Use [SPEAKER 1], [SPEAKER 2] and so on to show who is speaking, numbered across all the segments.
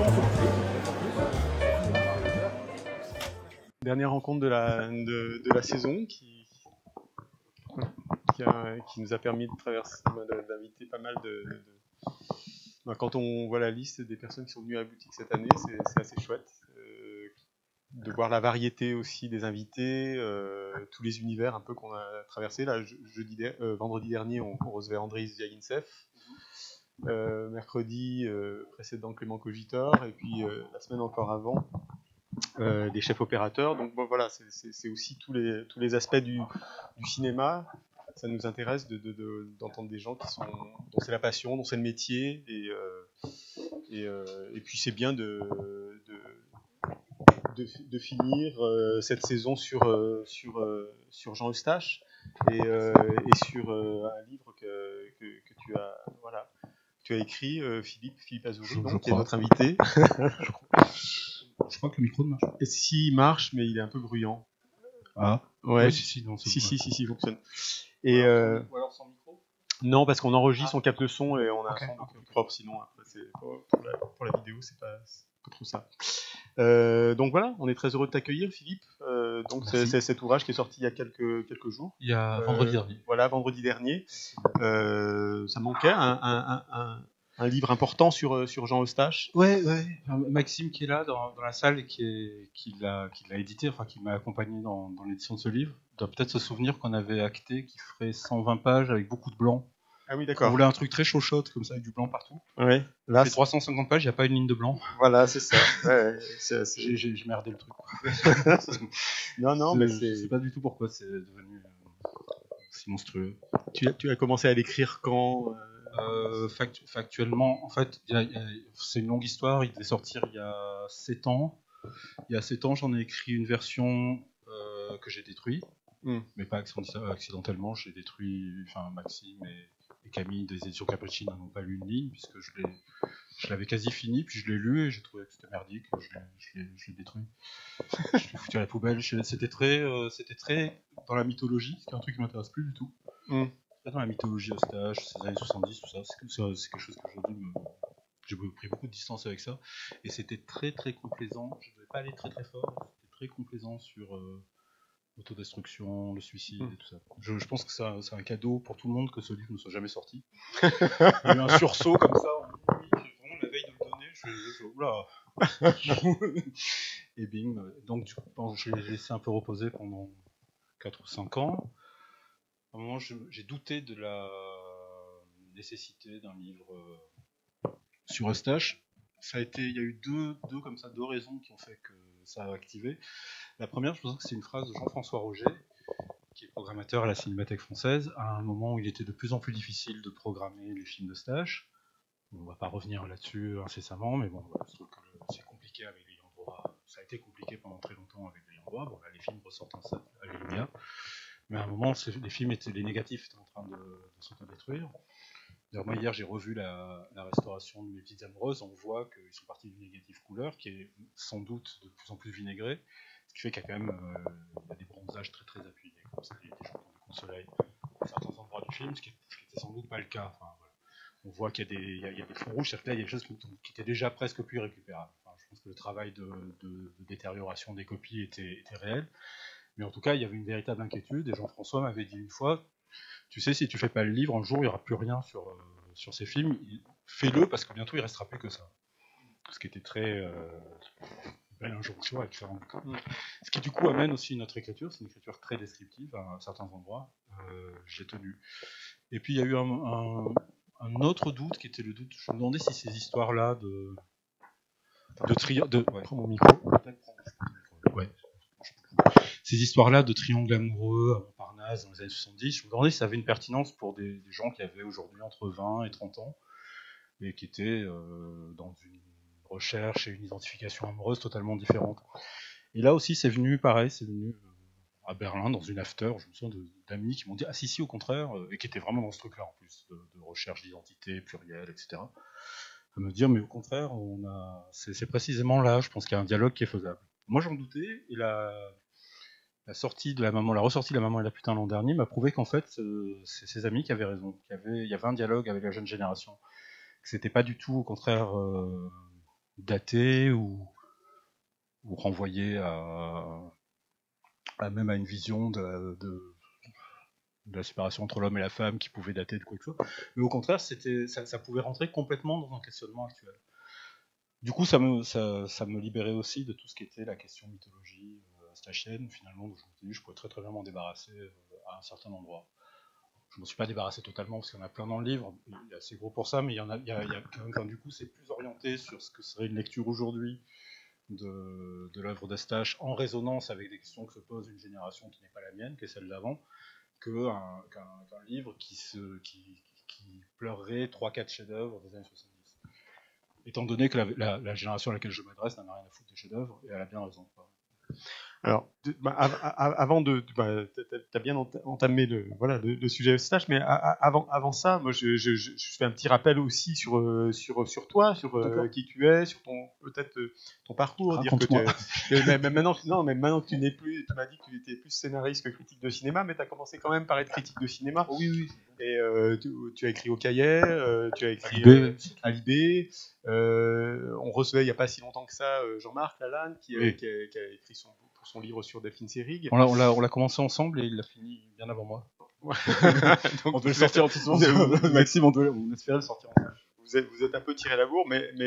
[SPEAKER 1] Dernière rencontre de la saison qui nous a permis de traverser, d'inviter pas mal quand on voit la liste des personnes qui sont venues à la boutique cette année, c'est assez chouette de voir la variété aussi des invités, tous les univers un peu qu'on a traversé. Là, vendredi dernier, on recevait Andrei Zviagintsev. Mercredi précédent, Clément Cogitor, et puis la semaine encore avant, des chefs opérateurs. Donc bon, voilà, c'est aussi tous les aspects du cinéma. Ça nous intéresse d'entendre des gens dont c'est la passion, dont c'est le métier, et puis c'est bien de finir cette saison sur Jean Eustache et sur un livre que tu as écrit, Philippe Azoulay, qui est notre invité.
[SPEAKER 2] Je crois que le micro ne marche pas.
[SPEAKER 1] Et si, il marche, mais il est un peu bruyant.
[SPEAKER 2] Ah,
[SPEAKER 1] ouais.
[SPEAKER 2] Oui, si,
[SPEAKER 1] il fonctionne. Et
[SPEAKER 2] ou alors sans micro.
[SPEAKER 1] Non, parce qu'on enregistre, on capte le son et on a un son beaucoup plus propre. Sinon, après, pour la vidéo, c'est pas trop ça. Donc voilà, on est très heureux de t'accueillir, Philippe. Donc c'est cet ouvrage qui est sorti il y a quelques jours.
[SPEAKER 2] Il y a vendredi dernier.
[SPEAKER 1] Voilà, vendredi dernier. Ça manquait un livre important sur Jean Eustache.
[SPEAKER 2] Ouais. Maxime qui est là dans la salle et qui l'a édité, enfin qui m'a accompagné dans l'édition de ce livre, doit peut-être se souvenir qu'on avait acté qu'il ferait 120 pages avec beaucoup de blanc.
[SPEAKER 1] Ah oui, d'accord.
[SPEAKER 2] On voulait un truc très chaud-chaud, comme ça, avec du blanc partout.
[SPEAKER 1] Ouais.
[SPEAKER 2] Là, c'est 350 pages, il n'y a pas une ligne de blanc.
[SPEAKER 1] Voilà, c'est ça. Ouais,
[SPEAKER 2] j'ai merdé le truc.
[SPEAKER 1] non, mais
[SPEAKER 2] je sais pas du tout pourquoi c'est devenu si monstrueux.
[SPEAKER 1] Tu as commencé à l'écrire quand
[SPEAKER 2] Factuellement, en fait, c'est une longue histoire. Il devait sortir il y a 7 ans. Il y a 7 ans, j'en ai écrit une version que j'ai détruite, mais pas accidentellement. J'ai détruit, enfin, Maxime et Camille des éditions Capucine n'ont pas lu une ligne, puisque je l'avais quasi fini, puis je l'ai lu et j'ai trouvé que c'était merdique. Je l'ai détruit. Je l'ai foutu à la poubelle. C'était très dans la mythologie, ce qui est un truc qui m'intéresse plus du tout. Dans la mythologie Eustache, ces années 70, tout ça, c'est quelque chose que aujourd'hui j'ai pris beaucoup de distance avec ça, et c'était très très complaisant. Je ne devais pas aller très très fort, c'était très complaisant sur l'autodestruction, le suicide et tout ça. Je pense que c'est un cadeau pour tout le monde que ce livre ne soit jamais sorti. Il y a eu un sursaut comme ça, vraiment la veille de le donner, oula. Et bing, donc je l'ai laissé un peu reposer pendant 4 ou 5 ans. À un moment, j'ai douté de la nécessité d'un livre sur Eustache. Il y a eu deux raisons qui ont fait que ça a activé. La première, je pense que c'est une phrase de Jean-François Roger, qui est programmateur à la Cinémathèque française, à un moment où il était de plus en plus difficile de programmer les films d'Eustache. On ne va pas revenir là-dessus incessamment, mais bon, je trouve que c'est compliqué avec l'ayant droit. Ça a été compliqué pendant très longtemps avec l'ayant droit. Bon, là, les films ressortent alléluia. Mais à un moment, les négatifs étaient en train de s'autodétruire. D'ailleurs, moi, hier, j'ai revu la restauration de Mes Petites Amoureuses. On voit qu'ils sont partis d'une négative couleur, qui est sans doute de plus en plus vinaigrée, ce qui fait qu'il y a quand même il y a des bronzages très très appuyés, comme ça, il y a des gens qui ont du soleil à certains endroits du film, ce qui était sans doute pas le cas. Enfin, voilà. On voit qu'il y a des fonds rouges, c'est-à-dire que là, il y a des choses qui étaient déjà presque plus récupérables. Enfin, je pense que le travail de détérioration des copies était réel. Mais en tout cas, il y avait une véritable inquiétude, et Jean-François m'avait dit une fois, tu sais, si tu fais pas le livre, un jour, il n'y aura plus rien sur ces films, fais-le, parce que bientôt, il restera plus que ça. Ce qui était très belle injonction à faire. Ce qui, du coup, amène aussi notre écriture, c'est une écriture très descriptive à certains endroits, j'ai tenu. Et puis, il y a eu un autre doute, qui était le doute, je me demandais si ces histoires-là prends mon micro. Ouais. Ces histoires-là de triangle amoureux à Montparnasse dans les années 70, je me demandais si ça avait une pertinence pour des gens qui avaient aujourd'hui entre 20 et 30 ans et qui étaient dans une recherche et une identification amoureuse totalement différentes. Et là aussi, c'est venu à Berlin, dans une after, je me souviens d'amis qui m'ont dit « Ah si, au contraire », et qui étaient vraiment dans ce truc-là en plus, de recherche d'identité plurielle, etc. À me dire « Mais au contraire, c'est précisément là, je pense qu'il y a un dialogue qui est faisable ». Moi, j'en doutais, et la ressortie de La Maman et la Putain l'an dernier m'a prouvé qu'en fait, c'est ses amis qui avaient raison. Il y avait un dialogue avec la jeune génération. Que c'était pas du tout, au contraire, daté ou renvoyé même à une vision de la séparation entre l'homme et la femme qui pouvait dater de quoi que ce soit. Mais au contraire, ça pouvait rentrer complètement dans un questionnement actuel. Du coup, ça me libérait aussi de tout ce qui était la question mythologie stachienne, finalement, dont je me suis dit, je pourrais très très bien m'en débarrasser à un certain endroit. Je ne m'en suis pas débarrassé totalement, parce qu'il y en a plein dans le livre, il est assez gros pour ça, mais il y a quand même, enfin, du coup, c'est plus orienté sur ce que serait une lecture aujourd'hui de l'œuvre d'Eustache, en résonance avec des questions que se pose une génération qui n'est pas la mienne, qui est celle d'avant, qu'un livre qui pleurerait 3-4 chefs-d'œuvre des années 70. Étant donné que la génération à laquelle je m'adresse n'en a rien à foutre des chefs-d'œuvre, et elle a bien raison.
[SPEAKER 1] Alors, avant t'as bien entamé le sujet Eustache, mais avant ça, moi, je fais un petit rappel aussi sur toi, sur qui tu es, sur ton parcours.
[SPEAKER 2] Raconte-moi.
[SPEAKER 1] Même maintenant que tu n'es plus, tu m'as dit que tu étais plus scénariste que critique de cinéma, mais tu as commencé quand même par être critique de cinéma.
[SPEAKER 2] Oui.
[SPEAKER 1] Et tu as écrit au Cahier, tu as écrit à Libé. On recevait il n'y a pas si longtemps que ça Jean-Marc Lalanne qui a écrit son livre sur Delphine Seyrig.
[SPEAKER 2] On l'a commencé ensemble et il l'a fini bien avant moi.
[SPEAKER 1] Donc,
[SPEAKER 2] on devait le sortir ensemble. Maxime, on espérait le sortir ensemble.
[SPEAKER 1] Vous êtes un peu tiré la bourre, mais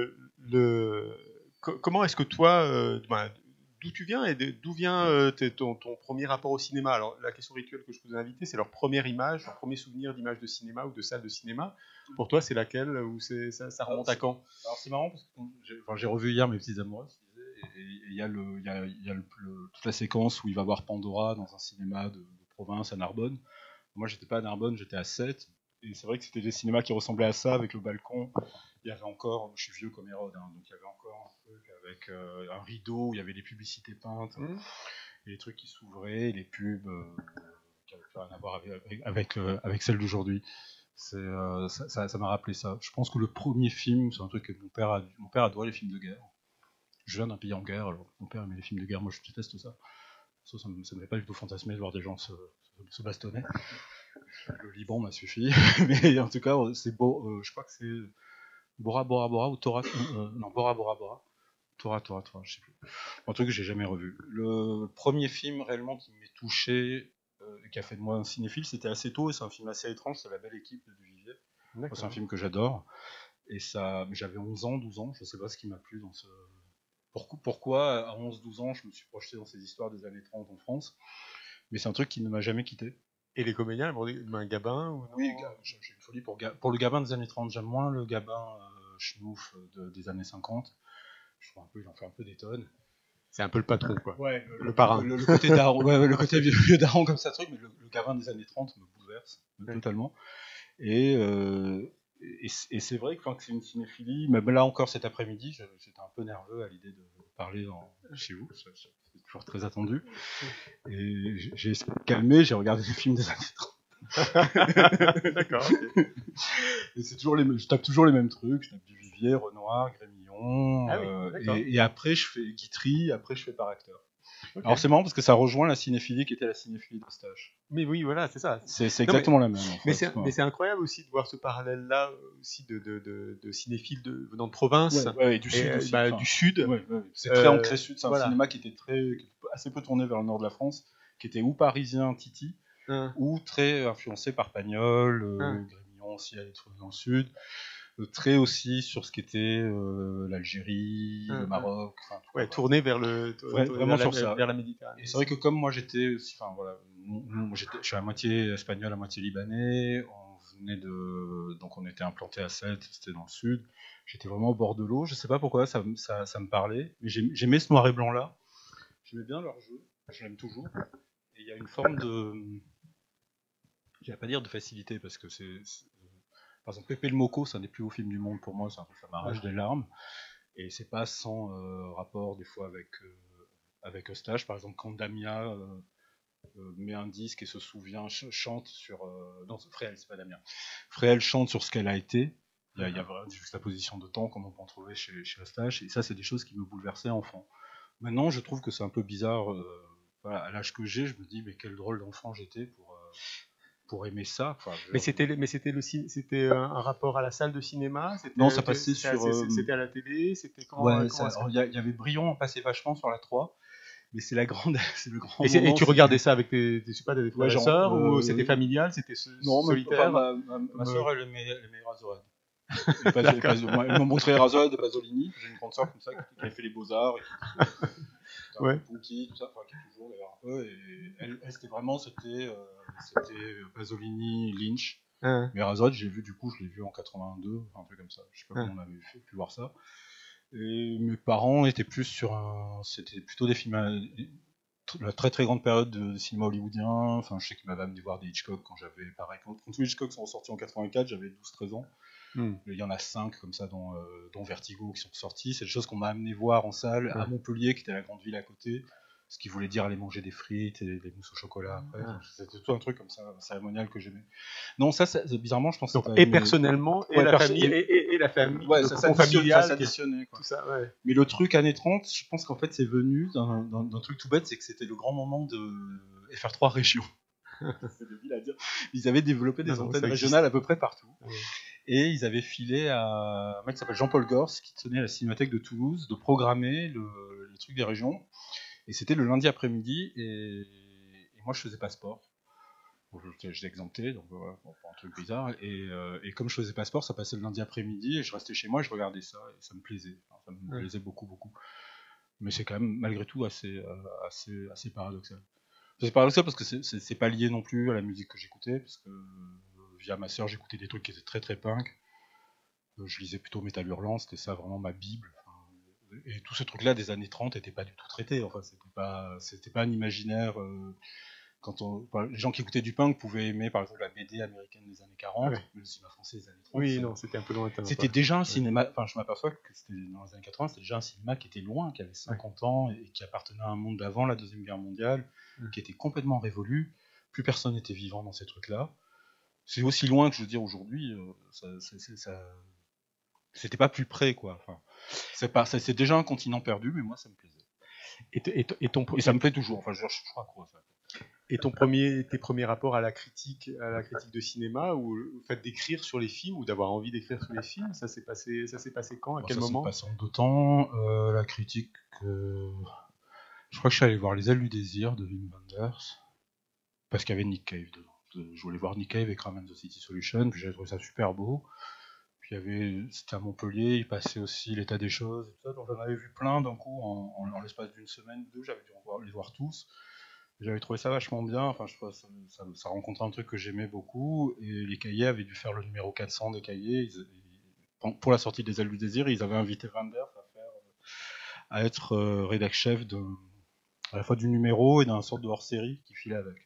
[SPEAKER 1] comment est-ce que toi, d'où tu viens et d'où vient ton premier rapport au cinéma? Alors la question rituelle que je vous ai invité, c'est leur première image, leur premier souvenir d'image de cinéma ou de salle de cinéma. Pour toi, c'est laquelle ou ça remonte à quand?
[SPEAKER 2] Alors c'est marrant parce que j'ai revu hier Mes Petites Amoureuses. Et il y a toute la séquence où il va voir Pandora dans un cinéma de province à Narbonne. Moi, j'étais pas à Narbonne, j'étais à Sète. Et c'est vrai que c'était des cinémas qui ressemblaient à ça, avec le balcon. Il y avait encore, je suis vieux comme Hérode, donc il y avait encore un truc avec un rideau où il y avait les publicités peintes, et les trucs qui s'ouvraient, et les pubs qui n'avaient rien à voir avec celles d'aujourd'hui. Ça m'a rappelé ça. Je pense que le premier film, c'est un truc que mon père adorait les films de guerre. Je viens d'un pays en guerre, alors mon père aimait les films de guerre, moi je déteste ça. Ça me fait pas du tout fantasmer de voir des gens se bastonner. Le Liban m'a suffi, mais en tout cas, c'est beau. Je crois que c'est Bora Bora Bora ou Tora. Non, Bora Bora Bora. Tora, je sais plus. Un truc que j'ai jamais revu. Le premier film réellement qui m'est touché, qui a fait de moi un cinéphile, c'était assez tôt, et c'est un film assez étrange, c'est La Belle Équipe de Duvivier. C'est un film que j'adore. Et ça, j'avais 11 ans, 12 ans, je sais pas ce qui m'a plu dans ce. Pourquoi, à 11-12 ans, je me suis projeté dans ces histoires des années 30 en France. Mais c'est un truc qui ne m'a jamais quitté.
[SPEAKER 1] Et les comédiens, un Gabin ou
[SPEAKER 2] Oui, j'ai une folie pour le Gabin des années 30. J'aime moins le Gabin schnouf des années 50. Je trouve il en fait un peu des tonnes.
[SPEAKER 1] C'est un peu le patron, quoi.
[SPEAKER 2] Ouais,
[SPEAKER 1] le parrain.
[SPEAKER 2] Le côté daron, le côté vieux daron comme ça, truc, mais le Gabin des années 30 me bouleverse totalement. Et c'est vrai que c'est une cinéphilie, mais là encore cet après-midi, j'étais un peu nerveux à l'idée de parler chez vous, c'est toujours très attendu. Et j'ai calmé, j'ai regardé les films des années 30.
[SPEAKER 1] D'accord. Okay.
[SPEAKER 2] Et je tape toujours les mêmes trucs, je tape Duvivier, Renoir, Grémillon, et après je fais Guitry, après je fais par acteur. Okay. Alors c'est marrant parce que ça rejoint la cinéphilie qui était la cinéphilie d'Eustache.
[SPEAKER 1] Mais oui, voilà, c'est ça.
[SPEAKER 2] C'est exactement la même.
[SPEAKER 1] Mais c'est incroyable aussi de voir ce parallèle-là aussi de cinéphiles venant de province.
[SPEAKER 2] Ouais, du sud aussi.
[SPEAKER 1] Du sud.
[SPEAKER 2] Ouais. C'est très ancré sud. C'est un cinéma qui était assez peu tourné vers le nord de la France, qui était ou parisien, Titi, ou très influencé par Pagnol, Grémillon aussi allait trouver dans le sud. Très aussi sur ce qu'était l'Algérie, le Maroc.
[SPEAKER 1] Tourné vers
[SPEAKER 2] vraiment sur ça.
[SPEAKER 1] Vers la Méditerranée.
[SPEAKER 2] Et c'est vrai que comme moi j'étais aussi, je suis à moitié espagnol, à moitié libanais. Donc on était implanté à Sète, c'était dans le sud. J'étais vraiment au bord de l'eau. Je sais pas pourquoi ça me parlait, mais j'aimais ce noir et blanc là. J'aimais bien leur jeu. Je l'aime toujours. Et il y a une forme de, je vais pas dire de facilité parce que par exemple, Pépé le Moco, c'est un des plus hauts films du monde pour moi, ça m'arrache des larmes. Et c'est pas sans rapport des fois avec Eustache. Par exemple, quand Damia met un disque et se souvient, chante sur. Non, Fréhel, c'est pas Damia. Fréhel chante sur ce qu'elle a été. Il y a vraiment juste la position de temps qu'on peut en trouver chez Eustache. Et ça, c'est des choses qui me bouleversaient enfant. Maintenant, je trouve que c'est un peu bizarre. À l'âge que j'ai, je me dis, mais quel drôle d'enfant j'étais pour pour aimer ça. Enfin,
[SPEAKER 1] mais c'était un rapport à la salle de cinéma.
[SPEAKER 2] Non, ça passait sur.
[SPEAKER 1] C'était à la télé. C'était comment,
[SPEAKER 2] ouais, il y avait Brion, on passait vachement sur la 3. Mais c'est le grand
[SPEAKER 1] et tu regardais ça avec tes frères et sœurs ou c'était familial, c'était solitaire?
[SPEAKER 2] Ma sœur, elle aimait Razorhead. Elle m'a montré Razorhead de Pasolini. J'ai une grande sœur comme ça qui avait fait les Beaux-Arts.
[SPEAKER 1] Ouais.
[SPEAKER 2] Punky, tout ça, qui est toujours d'ailleurs un peu. Et elle c'était vraiment, c'était Pasolini, Lynch. Mais Razorhead, je l'ai vu en 82, un truc comme ça. Je sais pas comment on avait pu voir ça. Et mes parents étaient plus c'était plutôt des films, la très très grande période de cinéma hollywoodien. Enfin, je sais qu'ils m'avaient amené voir des Hitchcock quand j'avais, pareil, quand tous les Hitchcock sont sortis en 84, j'avais 12-13 ans. Il y en a 5 comme ça, dont Vertigo, qui sont sortis. C'est des choses qu'on m'a amené voir en salle à Montpellier, qui était la grande ville à côté. Ce qui voulait dire aller manger des frites et des mousses au chocolat après. C'était tout un truc comme ça, cérémonial que j'aimais. Non, ça, bizarrement, je pense que
[SPEAKER 1] et personnellement, et la famille, et la famille,
[SPEAKER 2] ouais, ça s'additionnait.
[SPEAKER 1] Tout ça, ouais.
[SPEAKER 2] Mais le truc années 30, je pense qu'en fait, c'est venu d'un truc tout bête, c'est que c'était le grand moment de FR3 Région. C'est débile à dire. Ils avaient développé des antennes régionales à peu près partout. Et ils avaient filé à un mec qui s'appelle Jean-Paul Gors, qui tenait à la Cinémathèque de Toulouse, de programmer les trucs des régions. Et c'était le lundi après-midi, et moi je faisais pas sport. Bon, j'étais exempté, donc voilà, un truc bizarre. Et comme je faisais pas sport, ça passait le lundi après-midi, et je restais chez moi et je regardais ça, et ça me plaisait. Enfin, ça me plaisait beaucoup, beaucoup. Mais c'est quand même, malgré tout, assez paradoxal. C'est paradoxal parce que c'est pas lié non plus à la musique que j'écoutais, parce que via ma sœur, j'écoutais des trucs qui étaient très très punk. Je lisais plutôt Métal Hurlant, c'était ça vraiment ma bible. Et tous ces trucs-là des années 30 n'étaient pas du tout traités. Enfin, c'était pas un imaginaire. Les gens qui écoutaient du punk pouvaient aimer par exemple la BD américaine des années 40, mais le cinéma français des années 30.
[SPEAKER 1] Oui, non, c'était un peu lointain.
[SPEAKER 2] C'était déjà un cinéma. Enfin, je m'aperçois que c'était dans les années 80, c'était déjà un cinéma qui était loin, qui avait 50 ans et qui appartenait à un monde d'avant la Deuxième Guerre mondiale, qui était complètement révolu. Plus personne n'était vivant dans ces trucs-là. C'est aussi loin que je veux dire aujourd'hui. C'était pas plus près, quoi. Enfin, c'est déjà un continent perdu, mais moi ça me plaisait. Et ça me plaît toujours. Enfin, je crois quoi ça.
[SPEAKER 1] Et tes premiers rapports à la critique de cinéma, ou le fait d'écrire sur les films, ou d'avoir envie d'écrire sur les films, ça s'est passé quand, à quel moment?
[SPEAKER 2] Ça s'est passé en 2 temps. La critique, je crois que je suis allé voir Les Ailes du Désir de Wim Wenders, parce qu'il y avait Nick Cave dedans. Je voulais voir Nick Cave et Crime the City Solution, puis j'avais trouvé ça super beau. Puis c'était à Montpellier, il passait aussi L'état des choses, et tout ça, donc j'en avais vu plein d'un coup, en l'espace d'une semaine ou deux, j'avais dû les voir tous. J'avais trouvé ça vachement bien, enfin je crois que ça rencontrait un truc que j'aimais beaucoup, et les Cahiers avaient dû faire le numéro 400 des Cahiers, pour la sortie des Ailes du Désir, ils avaient invité Wenders à être rédac chef à la fois du numéro et d'un sorte de hors-série qui filait avec.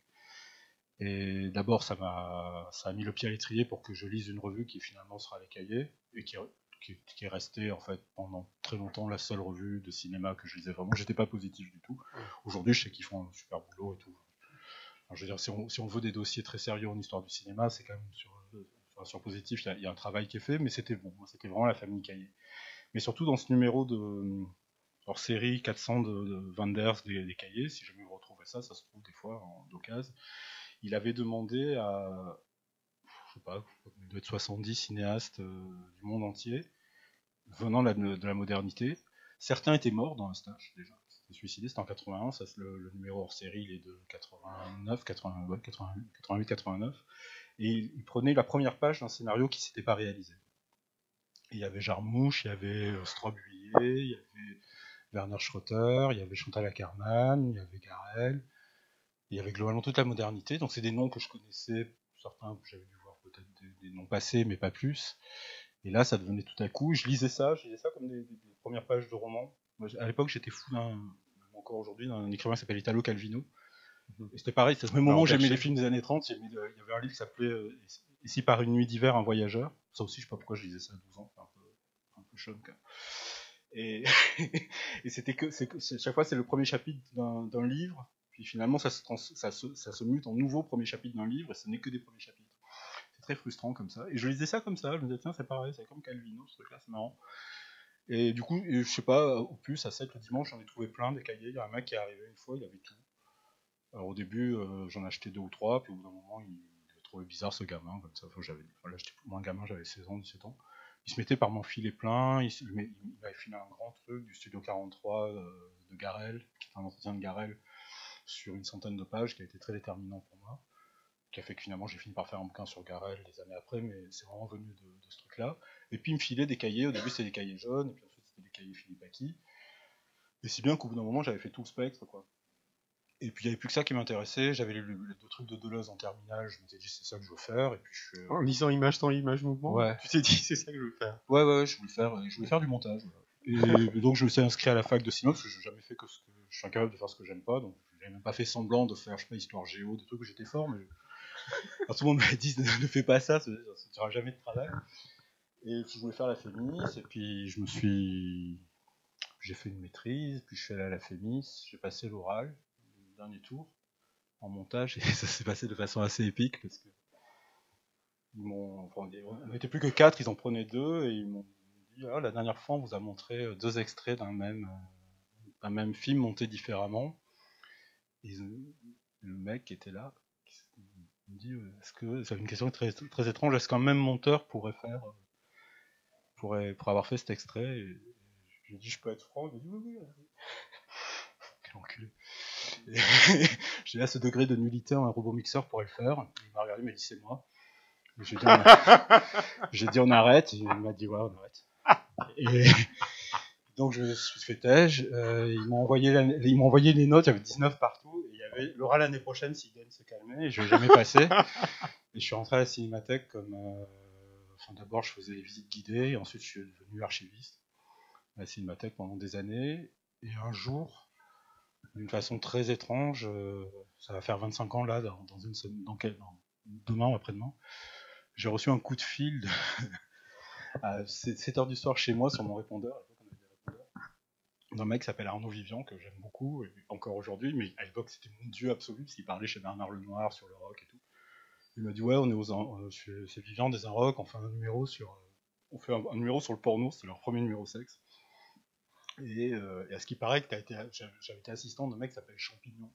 [SPEAKER 2] Et d'abord, ça a mis le pied à l'étrier pour que je lise une revue qui finalement sera Les Cahiers, et qui est restée en fait pendant très longtemps la seule revue de cinéma que je lisais vraiment. J'étais pas positif du tout. Aujourd'hui, je sais qu'ils font un super boulot et tout. Alors, je veux dire, si on veut des dossiers très sérieux en histoire du cinéma, c'est quand même sur positif, il y a un travail qui est fait, mais c'était bon. C'était vraiment la famille Cahiers. Mais surtout dans ce numéro de hors série 400 de Wenders des Cahiers, si jamais vous retrouvez ça se trouve des fois d'occasion. Il avait demandé à, je sais pas, il doit être 70 cinéastes du monde entier, venant de la modernité. Certains étaient morts dans un stage déjà, s'étaient suicidés, c'était en 81, ça, le numéro hors série, il est de 89, 88, 89, et il prenait la première page d'un scénario qui s'était pas réalisé. Et il y avait Jarmouche, il y avait Straub-Huillet, il y avait Werner Schroeter, il y avait Chantal Akerman, il y avait Garel. Il y avait globalement toute la modernité, donc c'est des noms que je connaissais, certains que j'avais dû voir peut-être des noms passés, mais pas plus. Et là, ça devenait tout à coup, je lisais ça comme des premières pages de romans. Moi, à l'époque, j'étais fou encore aujourd'hui, d'un écrivain qui s'appelle Italo Calvino. Et c'était pareil, c'est au même moment où j'aimais les films des années 30, il y avait un livre qui s'appelait Ici par une nuit d'hiver, un voyageur. Ça aussi, je sais pas pourquoi je lisais ça à 12 ans, un peu choc. Et c'était chaque fois, c'est le premier chapitre d'un livre. Puis finalement, ça se mute en nouveau premier chapitre d'un livre, et ce n'est que des premiers chapitres. C'est très frustrant comme ça. Et je lisais ça comme ça, je me disais, tiens, c'est pareil, c'est comme Calvino, ce truc-là, c'est marrant. Et du coup, je sais pas, au plus, à 7 le dimanche, j'en ai trouvé plein des cahiers. Il y a un mec qui est arrivé une fois, il avait tout. Alors au début, j'en achetais 2 ou 3, puis au bout d'un moment, il devait trouvais bizarre ce gamin, comme ça. Enfin, j'étais moins gamin, j'avais 16 ans, 17 ans. Il se mettait par m'enfiler plein, il m'avait filé un grand truc du Studio 43 de Garel, qui est un entretien de Garel, sur une centaine de pages, qui a été très déterminant pour moi, qui a fait que finalement j'ai fini par faire un bouquin sur Garel des années après, mais c'est vraiment venu de ce truc-là. Et puis il me filait des cahiers, au début c'était des cahiers jaunes, et puis ensuite c'était des cahiers Philippe Aki. Et si bien qu'au bout d'un moment j'avais fait tout le spectre, quoi. Et puis il n'y avait plus que ça qui m'intéressait, j'avais les 2 trucs de Deleuze en terminale, je m'étais dit c'est ça que je veux faire, et puis
[SPEAKER 1] En lisant Image, Temps, Image, Mouvement,
[SPEAKER 2] ouais.
[SPEAKER 1] Tu t'es dit c'est ça que je veux faire.
[SPEAKER 2] Ouais, je voulais faire du montage. Voilà. Et donc je me suis inscrit à la fac de cinéma, parce que je n'ai jamais fait que ce que je suis incapable de faire ce que j'aime pas, donc je n'avais même pas fait semblant de faire, je sais pas, histoire géo, des trucs où j'étais fort, mais alors, tout le monde m'a dit ne fais pas ça, tu n'auras jamais de travail. Et je voulais faire la FEMIS, et puis j'ai fait une maîtrise, puis je suis allé à la FEMIS, j'ai passé l'oral, le dernier tour, en montage, et ça s'est passé de façon assez épique, parce que on n'était plus que 4, ils en prenaient 2, et ils m'ont dit la dernière fois on vous a montré 2 extraits d'un même film monté différemment. Et le mec qui était là me dit est-ce que c'est une question très, très étrange, est-ce qu'un même monteur pourrait avoir fait cet extrait? Et je lui ai dit je peux être franc, il m'a dit oui. Quel enculé. J'ai là ce degré de nullité, un robot mixeur pourrait le faire. Il m'a regardé, il m'a dit c'est moi. J'ai dit on arrête, et il m'a dit ouais on arrête. Et donc je suis fait tège, ils m'ont envoyé les notes, il y avait 19 partout, et il y avait l'oral l'année prochaine si Glenn se calmait, et je l'ai jamais passé. Et je suis rentré à la Cinémathèque comme... d'abord je faisais les visites guidées, et ensuite je suis devenu archiviste à la Cinémathèque pendant des années, et un jour, d'une façon très étrange, ça va faire 25 ans là, demain ou après-demain, j'ai reçu un coup de fil à 7h du soir chez moi sur mon répondeur, à l'époque on avait des répondeurs, d'un mec qui s'appelle Arnaud Vivian, que j'aime beaucoup, et encore aujourd'hui, mais à l'époque c'était mon dieu absolu, parce qu'il parlait chez Bernard Lenoir sur le rock et tout. Il m'a dit ouais, c'est Vivian des Inrocks, on fait un numéro sur le porno, c'était leur premier numéro sexe. Et à ce qui paraît que j'avais été assistant d'un mec qui s'appelle Champignon.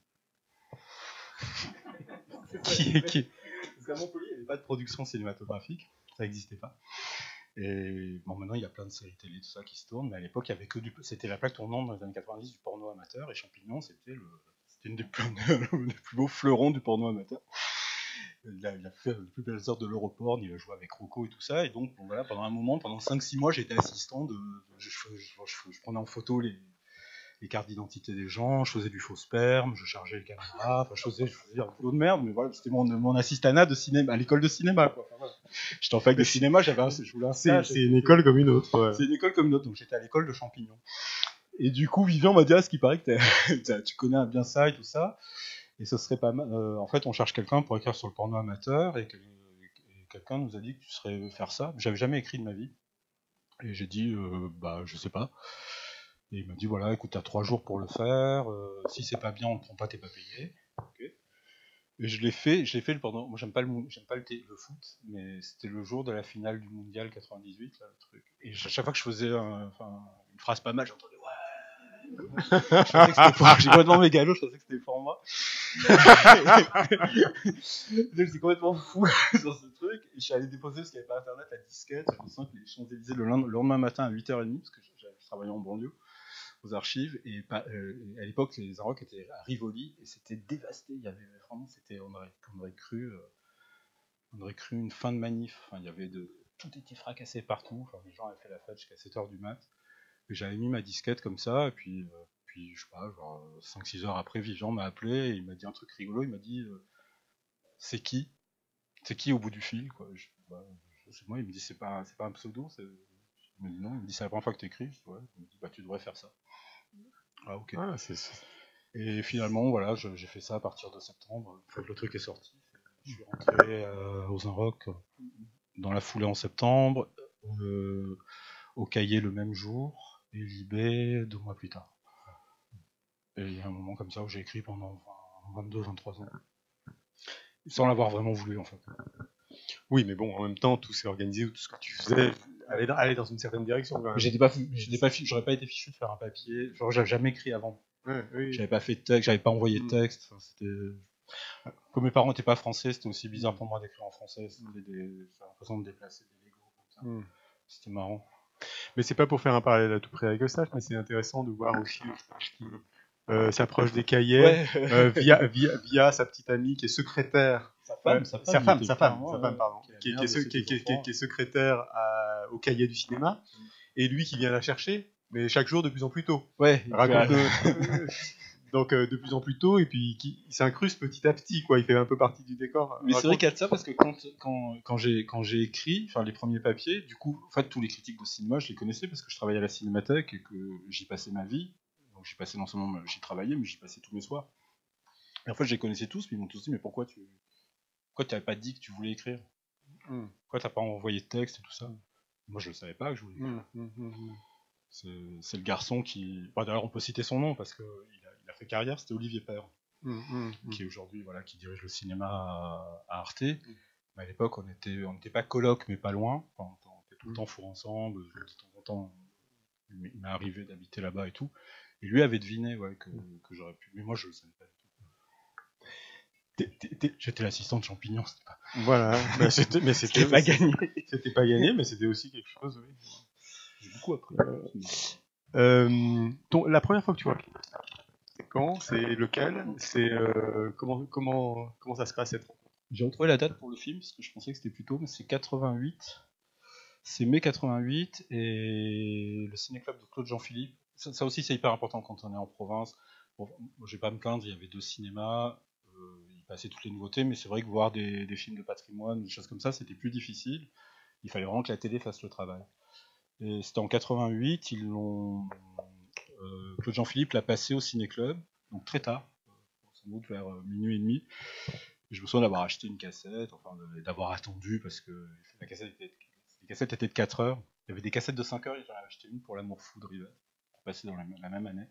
[SPEAKER 2] qui Parce qu'à Montpellier, il n'y avait pas de production cinématographique, ça n'existait pas. Et bon, maintenant il y a plein de séries télé, tout ça qui se tournent, mais à l'époque il y avait c'était la plaque tournante dans les années 90 du porno amateur, et Champignon c'était une des plus beaux fleurons du porno amateur. Il a fait les plus belles heures de l'Europorn, il a joué avec Rocco et tout ça, et donc bon, voilà, pendant 5-6 mois j'étais assistant, je prenais en photo les cartes d'identité des gens, je faisais du faux sperme, je chargeais les caméras, enfin je faisais un boulot de merde, mais voilà, c'était mon assistanat de cinéma, à l'école de cinéma, quoi. Enfin, voilà. J'étais en fac de cinéma, je voulais un stage.
[SPEAKER 1] C'est une école comme une autre. Ouais.
[SPEAKER 2] C'est une école comme une autre, donc j'étais à l'école de Champignon. Et du coup, Vivian m'a dit, ce qui paraît que tu connais bien ça et tout ça, et ce serait pas mal. En fait, on cherche quelqu'un pour écrire sur le porno amateur, et quelqu'un nous a dit que tu saurais faire ça. J'avais jamais écrit de ma vie. Et j'ai dit, je sais pas. Et il m'a dit, voilà, écoute, t'as 3 jours pour le faire, si c'est pas bien, on le prend pas, t'es pas payé. Okay. Et je l'ai fait le pendant. Moi, j'aime pas le foot, mais c'était le jour de la finale du mondial 98, là, le truc. Et à chaque fois que je faisais une phrase pas mal, j'entendais ouais. J'ai complètement mégalo, je pensais que c'était pour moi. Donc j'étais complètement fou sur ce truc. Et je suis allé déposer, parce qu'il n'y avait pas internet, la disquette. Je me sens que les Champs-Élysées le lendemain matin à 8h30, parce que je travaillais en banlieue, aux archives. Et à l'époque, les Inrocks étaient à Rivoli, et c'était dévasté. Il y avait vraiment, on aurait cru une fin de manif. Enfin, tout était fracassé partout. Enfin, les gens avaient fait la fête jusqu'à 7h du mat. Et j'avais mis ma disquette comme ça, et puis je sais pas, genre 5-6 heures après, Vivian m'a appelé, et il m'a dit un truc rigolo, il m'a dit c'est qui au bout du fil, quoi. C'est moi, il me dit c'est pas un pseudo, il me dit non, il me dit c'est la première fois que t'écris, ouais. Il me dit tu devrais faire ça. Ah ok. Ah, et finalement voilà, j'ai fait ça à partir de septembre, une fois que le truc est sorti. Je suis rentré aux Inrocks dans la foulée en septembre, au Cahier le même jour, et Libé 2 mois plus tard. Et il y a un moment comme ça où j'ai écrit pendant 22-23 ans. Sans l'avoir vraiment voulu, en fait.
[SPEAKER 1] Oui, mais bon, en même temps, tout s'est organisé, tout ce que tu faisais allait dans une certaine direction. Quand même.
[SPEAKER 2] J'aurais pas été fichu de faire un papier. Genre, j'avais jamais écrit avant.
[SPEAKER 1] Ouais, oui.
[SPEAKER 2] J'avais pas fait de texte, j'avais pas envoyé de texte. Enfin, Comme mes parents n'étaient pas français, c'était aussi bizarre pour moi d'écrire en français. J'ai l'impression de déplacer des Legos comme ça. C'était marrant.
[SPEAKER 1] Mais c'est pas pour faire un parallèle à tout près avec Eustache, mais c'est intéressant de voir aussi Eustache qui s'approche des cahiers via sa petite amie qui est secrétaire. Sa femme, pardon. Qui est secrétaire au cahier du cinéma. Et lui qui vient la chercher, mais chaque jour de plus en plus tôt. Donc de plus en plus tôt, et puis il s'incruste petit à petit, quoi. Il fait un peu partie du décor.
[SPEAKER 2] Mais c'est vrai qu'il y a de ça, parce que quand j'ai écrit, les premiers papiers, du coup, en fait, tous les critiques de cinéma, je les connaissais parce que je travaillais à la Cinémathèque et que j'y passais ma vie. Donc j'y passais non seulement, j'y travaillais, mais j'y passais tous mes soirs. Et en fait, je les connaissais tous, mais ils m'ont tous dit, mais pourquoi tu n'avais pas dit que tu voulais écrire? Pourquoi tu n'as pas envoyé de texte et tout ça? Moi, je ne savais pas que je voulais écrire. C'est le garçon qui... d'ailleurs, on peut citer son nom, parce qu'il a fait carrière, c'était Olivier Père, qui aujourd'hui, qui dirige le cinéma à Arte. Mais à l'époque, on n'était pas coloc, mais pas loin. On était tout le temps four ensemble. De temps en temps, il m'est arrivé d'habiter là-bas et tout. Et lui avait deviné que j'aurais pu... Mais moi, je ne le savais pas du tout. J'étais l'assistant de Champignon, c'était pas...
[SPEAKER 1] Voilà, c'était pas gagné. C'était pas gagné, mais c'était aussi quelque chose, oui.
[SPEAKER 2] J'ai beaucoup appris.
[SPEAKER 1] La première fois que tu vois, c'est quand? C'est lequel? C'est comment ça se passe cette rencontre?
[SPEAKER 2] J'ai retrouvé la date pour le film, parce que je pensais que c'était plus tôt, mais c'est 88. C'est mai 88, et le ciné-club de Claude Jean-Philippe. Ça aussi, c'est hyper important quand on est en province. Bon, je vais pas me plaindre, il y avait 2 cinémas, il passait toutes les nouveautés, mais c'est vrai que voir des films de patrimoine, des choses comme ça, c'était plus difficile. Il fallait vraiment que la télé fasse le travail. Et c'était en 88, Claude Jean-Philippe l'a passé au ciné-club, donc très tard, sans doute vers minuit et demi. Et je me souviens d'avoir acheté une cassette, d'avoir attendu, parce que les cassettes étaient de 4 heures. Il y avait des cassettes de 5 heures, et j'en avais acheté une pour L'amour fou de Rivet, qui passait dans la même année.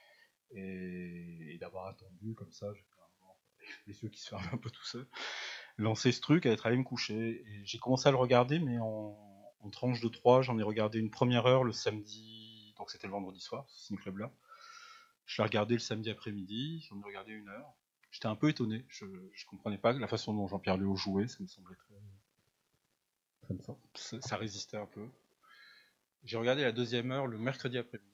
[SPEAKER 2] Et d'avoir attendu comme ça, j'étais les yeux qui se ferment un peu tout seul, lancer ce truc, être allé me coucher. Et j'ai commencé à le regarder, mais en tranche de 3, j'en ai regardé une première heure le samedi, donc c'était le vendredi soir, ce ciné-club-là. Je l'ai regardé le samedi après-midi, j'en ai regardé 1 heure. J'étais un peu étonné, je comprenais pas la façon dont Jean-Pierre Léaud jouait, ça me semblait très fort. Ça résistait un peu. J'ai regardé la 2e heure le mercredi après-midi.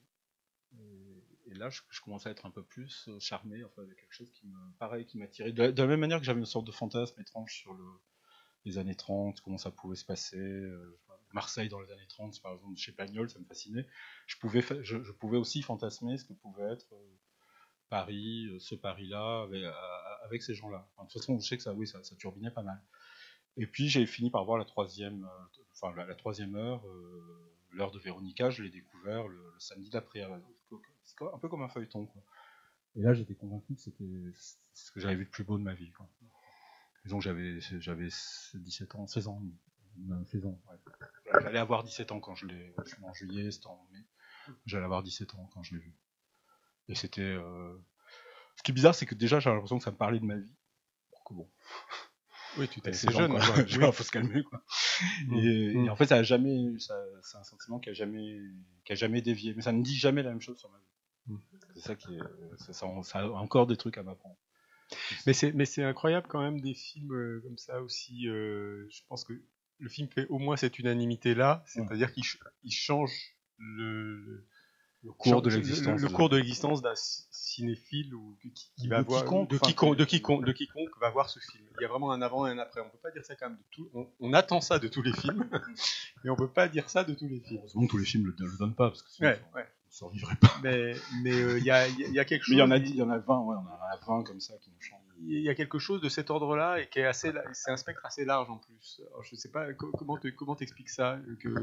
[SPEAKER 2] Et là, je commençais à être un peu plus charmé, avec quelque chose qui m'attirait. De la même manière que j'avais une sorte de fantasme étrange sur les années 30, comment ça pouvait se passer. Marseille dans les années 30, par exemple, chez Pagnol, ça me fascinait. Je pouvais aussi fantasmer ce que pouvait être Paris, ce Paris-là, avec ces gens-là. De toute façon, je sais que ça turbinait pas mal. Et puis j'ai fini par voir la 3e heure, l'heure de Véronica, je l'ai découvert le samedi d'après. C'est un peu comme un feuilleton, quoi. Et là, j'étais convaincu que c'était ce que j'avais vu de plus beau de ma vie, quoi. Disons que j'avais 17 ans, 16 ans. 16 ans, ouais. J'allais avoir 17 ans quand je l'ai... Je suis en juillet, c'était en mai. J'allais avoir 17 ans quand je l'ai vu. Et c'était... Ce qui est bizarre, c'est que déjà, j'ai l'impression que ça me parlait de ma vie. Donc bon...
[SPEAKER 1] Oui, tu étais assez jeune,
[SPEAKER 2] quoi. Il faut se calmer, quoi. Et en fait, c'est un sentiment qui a jamais dévié. Mais ça ne dit jamais la même chose sur ma vie. C'est ça qui est... Ça a encore des trucs à m'apprendre.
[SPEAKER 1] Mais c'est incroyable quand même des films comme ça aussi. Je pense que le film fait au moins cette unanimité-là, c'est-à-dire qu'il change le cours de l'existence d'un cinéphile ou qui va voir de quiconque va voir ce film. Il y a vraiment un avant et un après. On peut pas dire ça quand même de tout. On attend ça de tous les films, mais on peut pas dire ça de tous les films.
[SPEAKER 2] Heureusement, tous les films le donnent pas parce que sinon on survivrait pas.
[SPEAKER 1] Mais il y a quelque chose.
[SPEAKER 2] Mais il y en a 20, ouais, on en a 20 comme ça qui nous changent.
[SPEAKER 1] Il y a quelque chose de cet ordre-là et qui est c'est un spectre assez large en plus. Alors, je sais pas comment t'expliques ça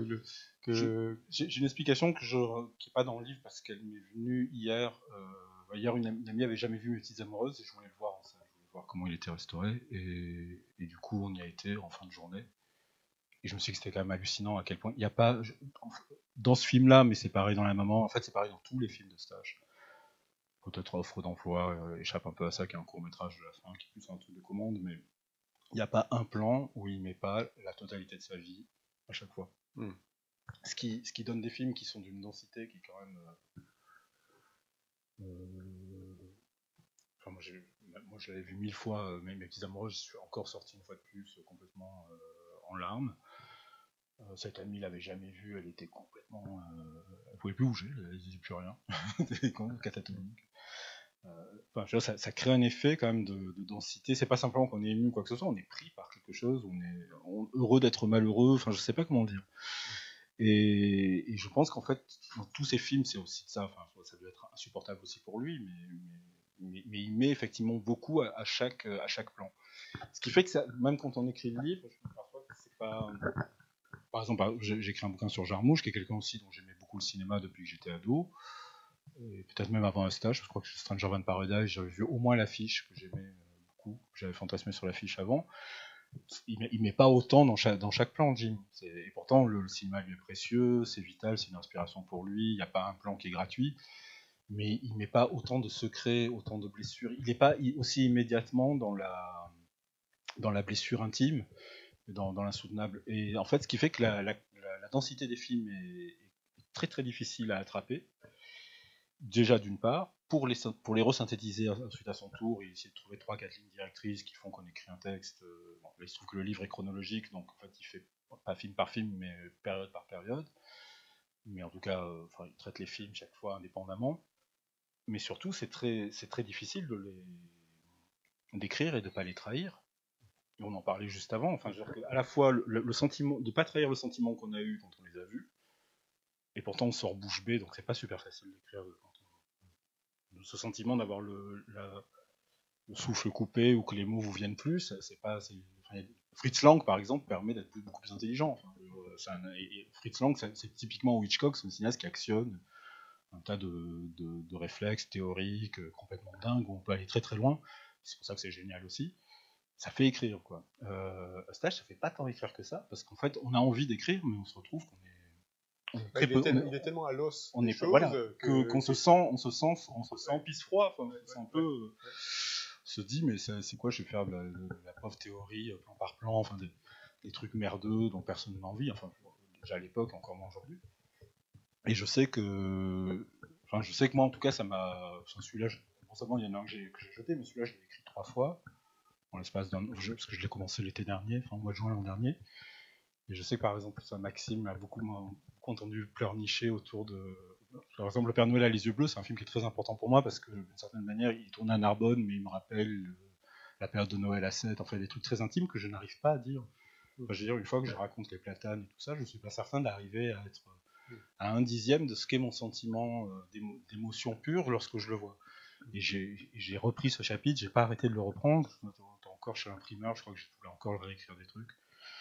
[SPEAKER 2] J'ai une explication qui est pas dans le livre parce qu'elle m'est venue hier. Hier, une amie avait jamais vu Mes petites amoureuses et je voulais le voir. Je voulais voir comment il était restauré et du coup on y a été en fin de journée. Et je me suis dit que c'était quand même hallucinant à quel point il n'y a pas dans ce film-là, mais c'est pareil dans La Maman. En fait, c'est pareil dans tous les films de stage. Peut-être Offre d'emploi échappe un peu à ça, qui est un court-métrage de la fin, qui est plus un truc de commande, mais il n'y a pas un plan où il met pas la totalité de sa vie à chaque fois. Ce qui donne des films qui sont d'une densité qui est quand même... moi, moi je l'avais vu 1000 fois, mais Mes Petits Amoureux, je suis encore sorti une fois de plus complètement en larmes. Cette amie l'avait jamais vue, elle était complètement, elle pouvait plus bouger, elle disait plus rien, c'était catatonique. Enfin, ça crée un effet quand même de densité. C'est pas simplement qu'on est ému ou quoi que ce soit, on est pris par quelque chose, on est heureux d'être malheureux. Enfin, je sais pas comment dire. Et je pense qu'en fait, dans tous ces films, c'est aussi de ça. Enfin, ça doit être insupportable aussi pour lui, mais il met effectivement beaucoup à chaque plan. Ce qui fait que ça, même quand on écrit le livre, je trouve parfois que c'est pas. Par exemple, j'ai écrit un bouquin sur Jarmusch, qui est quelqu'un aussi dont j'aimais beaucoup le cinéma depuis que j'étais ado. Et peut-être même avant un stage, je crois que Stranger Than Paradise, j'avais vu au moins l'affiche que j'aimais beaucoup, j'avais fantasmé sur l'affiche avant. Il met pas autant dans chaque plan, Jim. Et pourtant, le cinéma lui est précieux, c'est vital, c'est une inspiration pour lui, il n'y a pas un plan qui est gratuit, mais il met pas autant de secrets, autant de blessures. Il n'est pas aussi immédiatement dans la blessure intime, dans l'insoutenable. Et en fait, ce qui fait que la densité des films est très très difficile à attraper. Déjà d'une part, pour les resynthétiser ensuite à son tour, il essaie de trouver 3-4 lignes directrices qui font qu'on écrit un texte. Bon, là, il se trouve que le livre est chronologique, donc en fait il fait pas film par film, mais période par période. Mais en tout cas, il traite les films chaque fois indépendamment. Mais surtout, c'est très difficile de d'écrire et de ne pas les trahir. Et on en parlait juste avant. Enfin, à la fois le sentiment de ne pas trahir le sentiment qu'on a eu quand on les a vus, et pourtant on sort bouche bée, donc c'est pas super facile d'écrire ce sentiment d'avoir le souffle coupé ou que les mots vous viennent plus. Fritz Lang, par exemple, permet d'être beaucoup plus intelligent. Fritz Lang, c'est typiquement Hitchcock, c'est un cinéaste qui actionne un tas de réflexes théoriques complètement dingues, où on peut aller très très loin. C'est pour ça que c'est génial aussi. Ça fait écrire, quoi. Stage, ça fait pas tant écrire que ça, parce qu'en fait, on a envie d'écrire, mais on se retrouve qu'on est
[SPEAKER 1] il est tellement à l'os
[SPEAKER 2] des choses, voilà, qu'on se sent pisse froid. Enfin, c'est un peu se dit, mais c'est quoi, je vais faire de la pauvre théorie plan par plan, enfin des trucs merdeux dont personne n'a envie, enfin déjà à l'époque, encore moins aujourd'hui. Et je sais que moi en tout cas ça m'a, celui-là, bon, ça, il y en a un que j'ai jeté, mais celui-là je l'ai écrit 3 fois en l'espace parce que je l'ai commencé l'été dernier, enfin au mois de juin l'an dernier. Et je sais que par exemple, Maxime a beaucoup entendu pleurnicher autour de. Par exemple, Le Père Noël a les yeux bleus, c'est un film qui est très important pour moi parce que d'une certaine manière, il tournait à Narbonne, mais il me rappelle la période de Noël à 7, enfin des trucs très intimes que je n'arrive pas à dire. Enfin, je veux dire, une fois que je raconte les platanes et tout ça, je ne suis pas certain d'arriver à être à 1/10 de ce qu'est mon sentiment d'émotion pure lorsque je le vois. Et j'ai repris ce chapitre, j'ai pas arrêté de le reprendre. Je m'attends encore chez l'imprimeur, je crois que je voulais encore réécrire des trucs.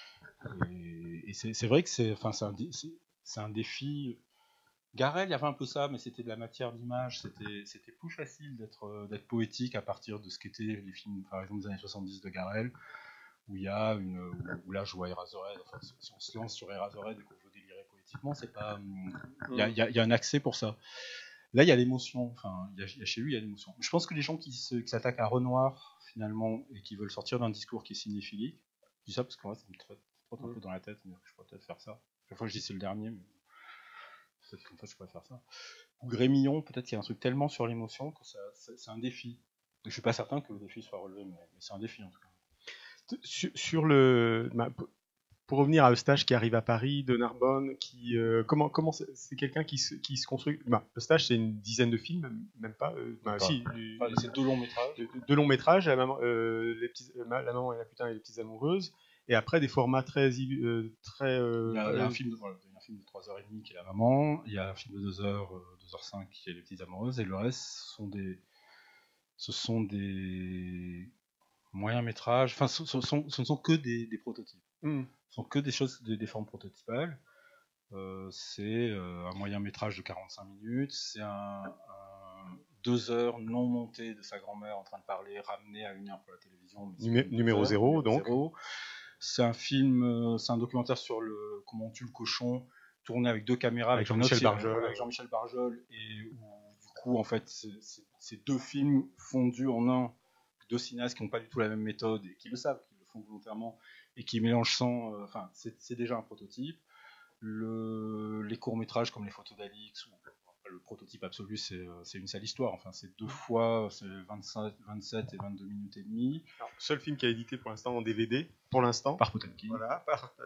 [SPEAKER 2] Et c'est vrai que c'est un défi. Garel, il y avait un peu ça, mais c'était de la matière d'image, c'était plus facile d'être poétique à partir de ce qu'étaient les films, par exemple, des années 70 de Garel, où il y a où là je vois Eraserhead, enfin, si on se lance sur Eraserhead et qu'on veut délirer poétiquement, c'est pas, il y a un accès pour ça. Là, il y a l'émotion, enfin, chez lui, il y a l'émotion. Je pense que les gens qui s'attaquent à Renoir, finalement, et qui veulent sortir d'un discours qui est cinéphilique, je dis ça parce qu'en fait, ça me trotte un peu dans la tête, mais je pourrais peut-être faire ça. Chaque fois, je dis c'est le dernier, mais peut-être qu'en fait, je pourrais faire ça. Ou Grémillon, peut-être qu'il y a un truc tellement sur l'émotion que c'est un défi. Je suis pas certain que le défi soit relevé, mais c'est un défi en tout cas.
[SPEAKER 1] Sur le. Pour revenir à Eustache qui arrive à Paris, de Narbonne, comment c'est quelqu'un qui se construit. Eustache, c'est une dizaine de films, même pas. Si,
[SPEAKER 2] c'est 2 longs métrages.
[SPEAKER 1] 2 longs métrages, la maman et la putain et les petites amoureuses. Et après, des formats très.
[SPEAKER 2] Il y a un film de 3h30 qui est La Maman, il y a un film de 2h, 2h05 qui est Les Petites Amoureuses, et le reste, ce sont des moyens métrages, enfin, ce ne sont que des prototypes. Ce sont que des choses, des formes prototypales. C'est un moyen métrage de 45 minutes, c'est un 2 heures non montées de sa grand-mère en train de parler, ramené à 1 heure pour la télévision.
[SPEAKER 1] Numéro 0, donc.
[SPEAKER 2] 0. C'est un film, c'est un documentaire sur comment on tue le cochon, tourné avec 2 caméras, avec Jean-Michel Barjol, et où, du coup, en fait, c'est 2 films fondus en un, 2 cinéastes qui n'ont pas du tout la même méthode, et qui le savent, qui le font volontairement, et qui mélangent sans... c'est déjà un prototype. Les courts-métrages comme Les Photos d'Alix, ou le prototype absolu, c'est Une sale histoire. Enfin, c'est 2 fois, c'est 27 et 22 minutes et demie.
[SPEAKER 1] Alors, seul film qui a édité pour l'instant en DVD, pour l'instant.
[SPEAKER 2] Par Potemkin.
[SPEAKER 1] Voilà,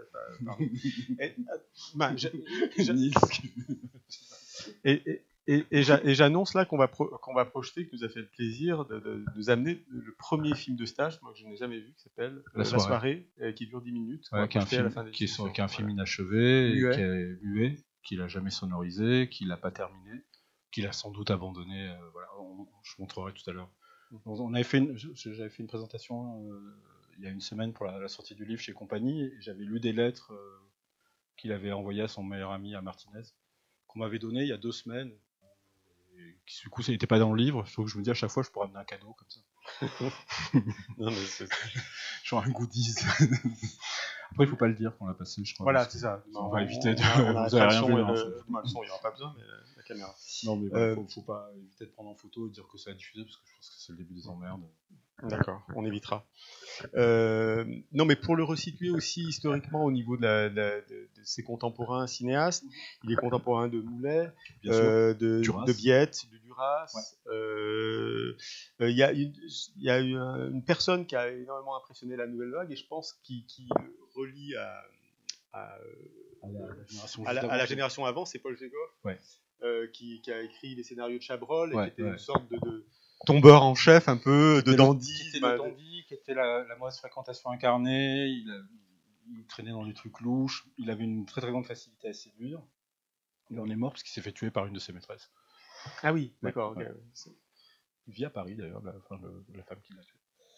[SPEAKER 1] et j'annonce là qu'on va projeter, que nous a fait le plaisir de nous amener le premier film de stage, moi que je n'ai jamais vu, qui s'appelle La soirée, qui dure 10 minutes.
[SPEAKER 2] Ouais, qui est un film inachevé, qui est muet, qu'il n'a jamais sonorisé, qu'il n'a pas terminé, qu'il a sans doute abandonné. Voilà, je montrerai tout à l'heure. J'avais fait une présentation il y a une semaine pour la sortie du livre chez Compagnie, et j'avais lu des lettres qu'il avait envoyées à son meilleur ami à Martinez, qu'on m'avait donné il y a 2 semaines. Qui, du coup, ça n'était pas dans le livre. Je trouve que je me dis à chaque fois, je pourrais amener un cadeau comme ça.
[SPEAKER 1] Non, mais c'est...
[SPEAKER 2] Genre un goodies. Après, il faut pas le dire qu'on l'a passé, je crois.
[SPEAKER 1] Voilà, c'est ça.
[SPEAKER 2] On va éviter de.
[SPEAKER 1] Vous avez rien vu. Le son, il n'y aura pas besoin, mais la caméra.
[SPEAKER 2] Non, mais faut pas éviter de prendre en photo et de dire que ça a diffusé, parce que je pense que c'est le début des emmerdes.
[SPEAKER 1] D'accord, on évitera. Non, mais pour le resituer aussi historiquement au niveau de ses contemporains cinéastes, il est contemporain de Moulet, de Biette, de Duras. Ouais. Il y a une personne qui a énormément impressionné la nouvelle vague, et je pense qui relie à la génération avant, c'est Paul Gégov,
[SPEAKER 2] ouais.
[SPEAKER 1] Qui a écrit les scénarios de Chabrol, et qui était une sorte de tombeur en chef, un peu de dandy.
[SPEAKER 2] Qui était le dandy, qui était la mauvaise fréquentation incarnée, il traînait dans des trucs louches, il avait une très très grande facilité à séduire. Il en est mort parce qu'il s'est fait tuer par une de ses maîtresses.
[SPEAKER 1] Ah oui, d'accord.
[SPEAKER 2] Ouais. Il vit à Paris d'ailleurs, la femme qui l'a tué.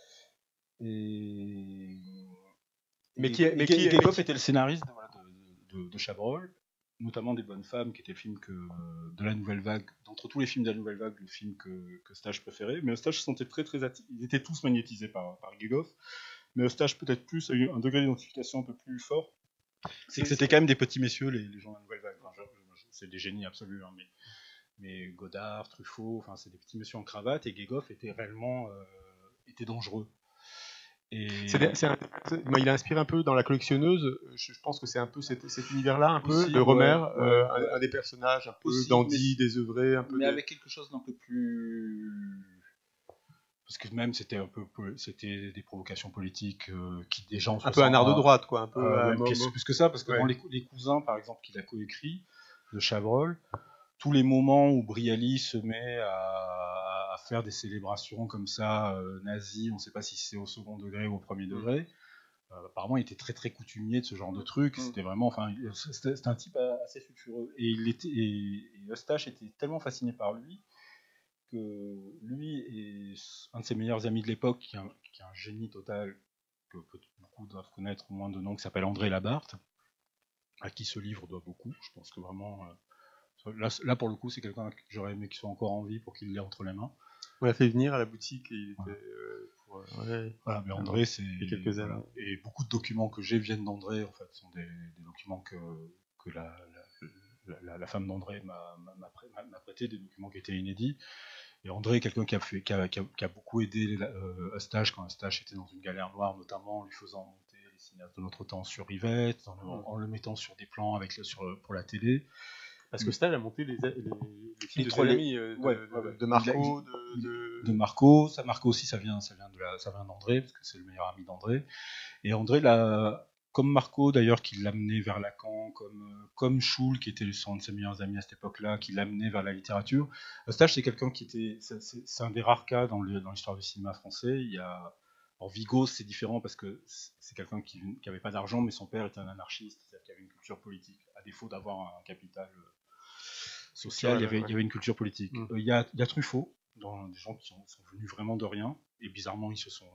[SPEAKER 2] Gégov était le scénariste de Chabrol, notamment des Bonnes Femmes, qui était le film de la Nouvelle Vague, d'entre tous les films de la Nouvelle Vague, le film que Stage préférait. Mais Stage se sentait très très ils étaient tous magnétisés par Gégov, mais Stage peut-être plus a eu un degré d'identification un peu plus fort. C'est que c'était quand même des petits messieurs, les gens de la Nouvelle Vague. Enfin, c'est des génies absolus, hein, mais Godard, Truffaut, enfin c'est des petits messieurs en cravate, et Gégov était réellement était dangereux. Et...
[SPEAKER 1] il a inspiré un peu dans La Collectionneuse. Je pense que c'est un peu cet univers-là, un peu aussi, de Romer, un des personnages un peu dandy, désœuvré, un peu.
[SPEAKER 2] Mais avec quelque chose d'un peu plus, parce que même c'était des provocations politiques qui des gens
[SPEAKER 1] un peu un art de droite, quoi, un peu.
[SPEAKER 2] Plus que ça, parce que dans les Cousins, par exemple, qu'il a coécrit de Chabrol, tous les moments où Brialy se met à faire des célébrations comme ça, nazies, on ne sait pas si c'est au second degré ou au premier degré. Apparemment, il était très très coutumier de ce genre de truc. C'était vraiment, enfin, c'était un type assez sulfureux. Et Eustache était tellement fasciné par lui que lui et un de ses meilleurs amis de l'époque, qui est un génie total, que beaucoup doivent connaître au moins de nom, qui s'appelle André Labarthe, à qui ce livre doit beaucoup. Je pense que vraiment. Là, pour le coup, c'est quelqu'un que j'aurais aimé qu'il soit encore en vie pour qu'il l'ait entre les mains.
[SPEAKER 1] On l'a fait venir à la boutique et il était
[SPEAKER 2] voilà, mais André, c'est quelques années. Et beaucoup de documents que j'ai viennent d'André, en fait, sont des documents que la femme d'André m'a prêté, des documents qui étaient inédits. Et André est quelqu'un qui a beaucoup aidé Eustache quand Eustache était dans une galère noire, notamment en lui faisant monter les cinéastes de notre temps sur Rivette, en le mettant sur des plans pour la télé.
[SPEAKER 1] Parce que Stage a monté les films de ses amis, de Marco,
[SPEAKER 2] de Marco. Ça, Marco aussi, ça vient d'André, parce que c'est le meilleur ami d'André. Et André, comme Marco d'ailleurs, qui l'amenait vers Lacan, comme Schul, qui était un de ses meilleurs amis à cette époque-là, qui l'amenait vers la littérature. Stage, c'est quelqu'un qui était, c'est un des rares cas dans l'histoire du cinéma français. Alors Vigo, c'est différent parce que c'est quelqu'un qui n'avait pas d'argent, mais son père était un anarchiste, c'est-à-dire qu'il avait une culture politique. À défaut d'avoir un capital social, il y avait une culture politique. Il y a Truffaut, des gens qui sont venus vraiment de rien, et bizarrement ils se sont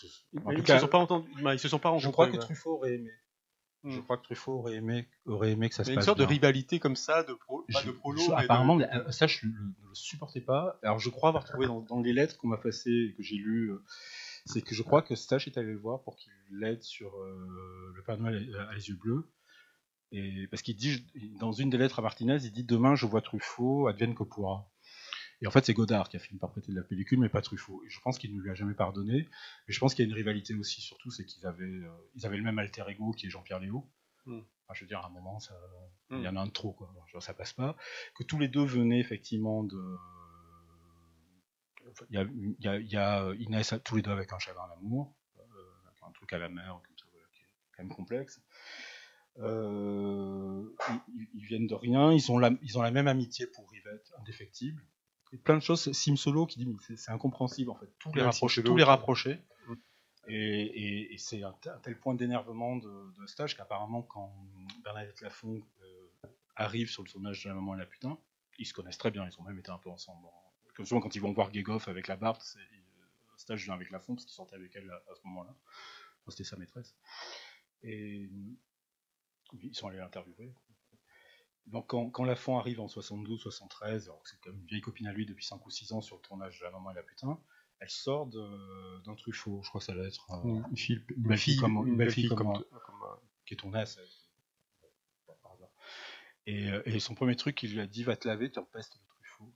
[SPEAKER 1] pas rencontrés.
[SPEAKER 2] Je crois que Truffaut aurait aimé. Je crois que Truffaut aurait aimé que ça se passe bien.
[SPEAKER 1] Une sorte de rivalité comme ça, pas de prolo.
[SPEAKER 2] Apparemment, ça je ne le supportais pas. Alors je crois avoir trouvé dans les lettres qu'on m'a passées et que j'ai lues, c'est que je crois que Stache est allé le voir pour qu'il l'aide sur Le Père Noël a les yeux bleus. Et parce qu'il dit, dans une des lettres à Martinez, il dit « Demain, je vois Truffaut, advienne que pourra ». Et en fait, c'est Godard qui a fini par prêter de la pellicule, mais pas Truffaut. Et je pense qu'il ne lui a jamais pardonné. Mais je pense qu'il y a une rivalité aussi, surtout, c'est qu'ils avaient le même alter ego qui est Jean-Pierre Léaud. Enfin, je veux dire, à un moment, il y en a un de trop, quoi. Genre, ça passe pas. Que tous les deux venaient effectivement de. Ils naissent tous les deux avec un chagrin d'amour, un truc à la mer, comme ça, voilà, qui est quand même complexe. Ils viennent de rien, ils ont la même amitié pour Rivette, indéfectible. Et plein de choses, Sim Solo qui dit, mais c'est incompréhensible en fait, tous les rapprocher. Et c'est un tel point d'énervement de stage qu'apparemment quand Bernadette Lafont arrive sur le tournage de La Maman et la Putain, ils se connaissent très bien, ils ont même été un peu ensemble. Comme souvent quand ils vont voir Guégoff avec la Barthes, stage vient avec Lafont parce qu'il sortait avec elle à ce moment-là. Enfin, c'était sa maîtresse. Et ils sont allés l'interviewer. Donc quand Lafont arrive en 72-73, alors que c'est comme une vieille copine à lui depuis 5 ou 6 ans sur le tournage de La Maman et la Putain, elle sort d'un Truffaut, je crois que ça doit être une belle fille comme moi, qui est tournée à 16. Et son premier truc, il lui a dit, va te laver, tu empestes le Truffaut.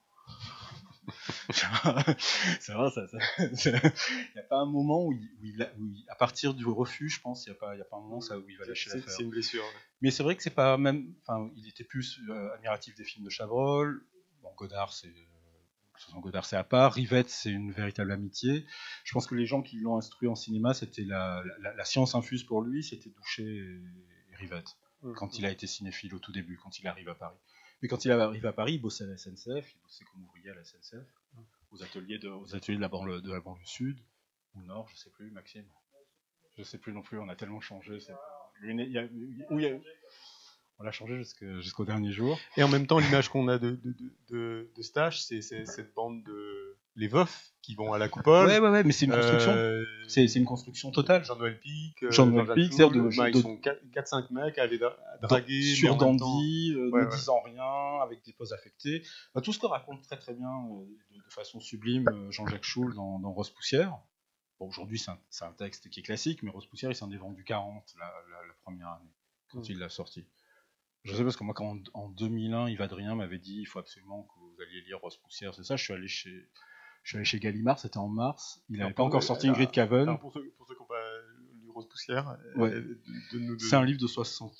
[SPEAKER 2] C'est vrai, il n'y a pas un moment où à partir du refus, je pense, il n'y a pas un moment où il va lâcher l'affaire.
[SPEAKER 1] C'est une blessure. Ouais.
[SPEAKER 2] Mais c'est vrai que c'est pas même. Enfin, il était plus admiratif des films de Chabrol. Bon, Godard, c'est à part. Rivette, c'est une véritable amitié. Je pense que les gens qui l'ont instruit en cinéma, c'était la science infuse pour lui, c'était Douchet et Rivette. Quand il a été cinéphile au tout début, quand il arrive à Paris. Mais quand il arrive à Paris, il bossait à la SNCF, il bossait comme ouvrier à la SNCF, aux ateliers de la banlieue sud, ou nord, je sais plus, Maxime. Je sais plus non plus, on a tellement changé. On l'a changé jusqu'au dernier jour.
[SPEAKER 1] Et en même temps, l'image qu'on a de stage, c'est cette bande de les veufs qui vont à la coupole.
[SPEAKER 2] Ouais, mais c'est une construction. C'est une construction totale.
[SPEAKER 1] Jean-Noël Pic,
[SPEAKER 2] ils sont
[SPEAKER 1] 4-5 mecs à aller draguer
[SPEAKER 2] sur Dandy, ne disant rien, avec des poses affectées. Tout ce que raconte très très bien, de façon sublime, Jean-Jacques Schul dans Rose Poussière. Bon, aujourd'hui, c'est un texte qui est classique, mais Rose Poussière, il s'en est vendu 40 la première année, quand il l'a sorti. Je sais parce que moi, quand en 2001, Yves Adrien m'avait dit il faut absolument que vous alliez lire Rose Poussière, c'est ça, je suis allé chez Gallimard, c'était en mars, il n'avait pas encore sorti Ingrid Caven.
[SPEAKER 1] Pour ceux qui n'ont pas lu Rose Poussière,
[SPEAKER 2] c'est un livre de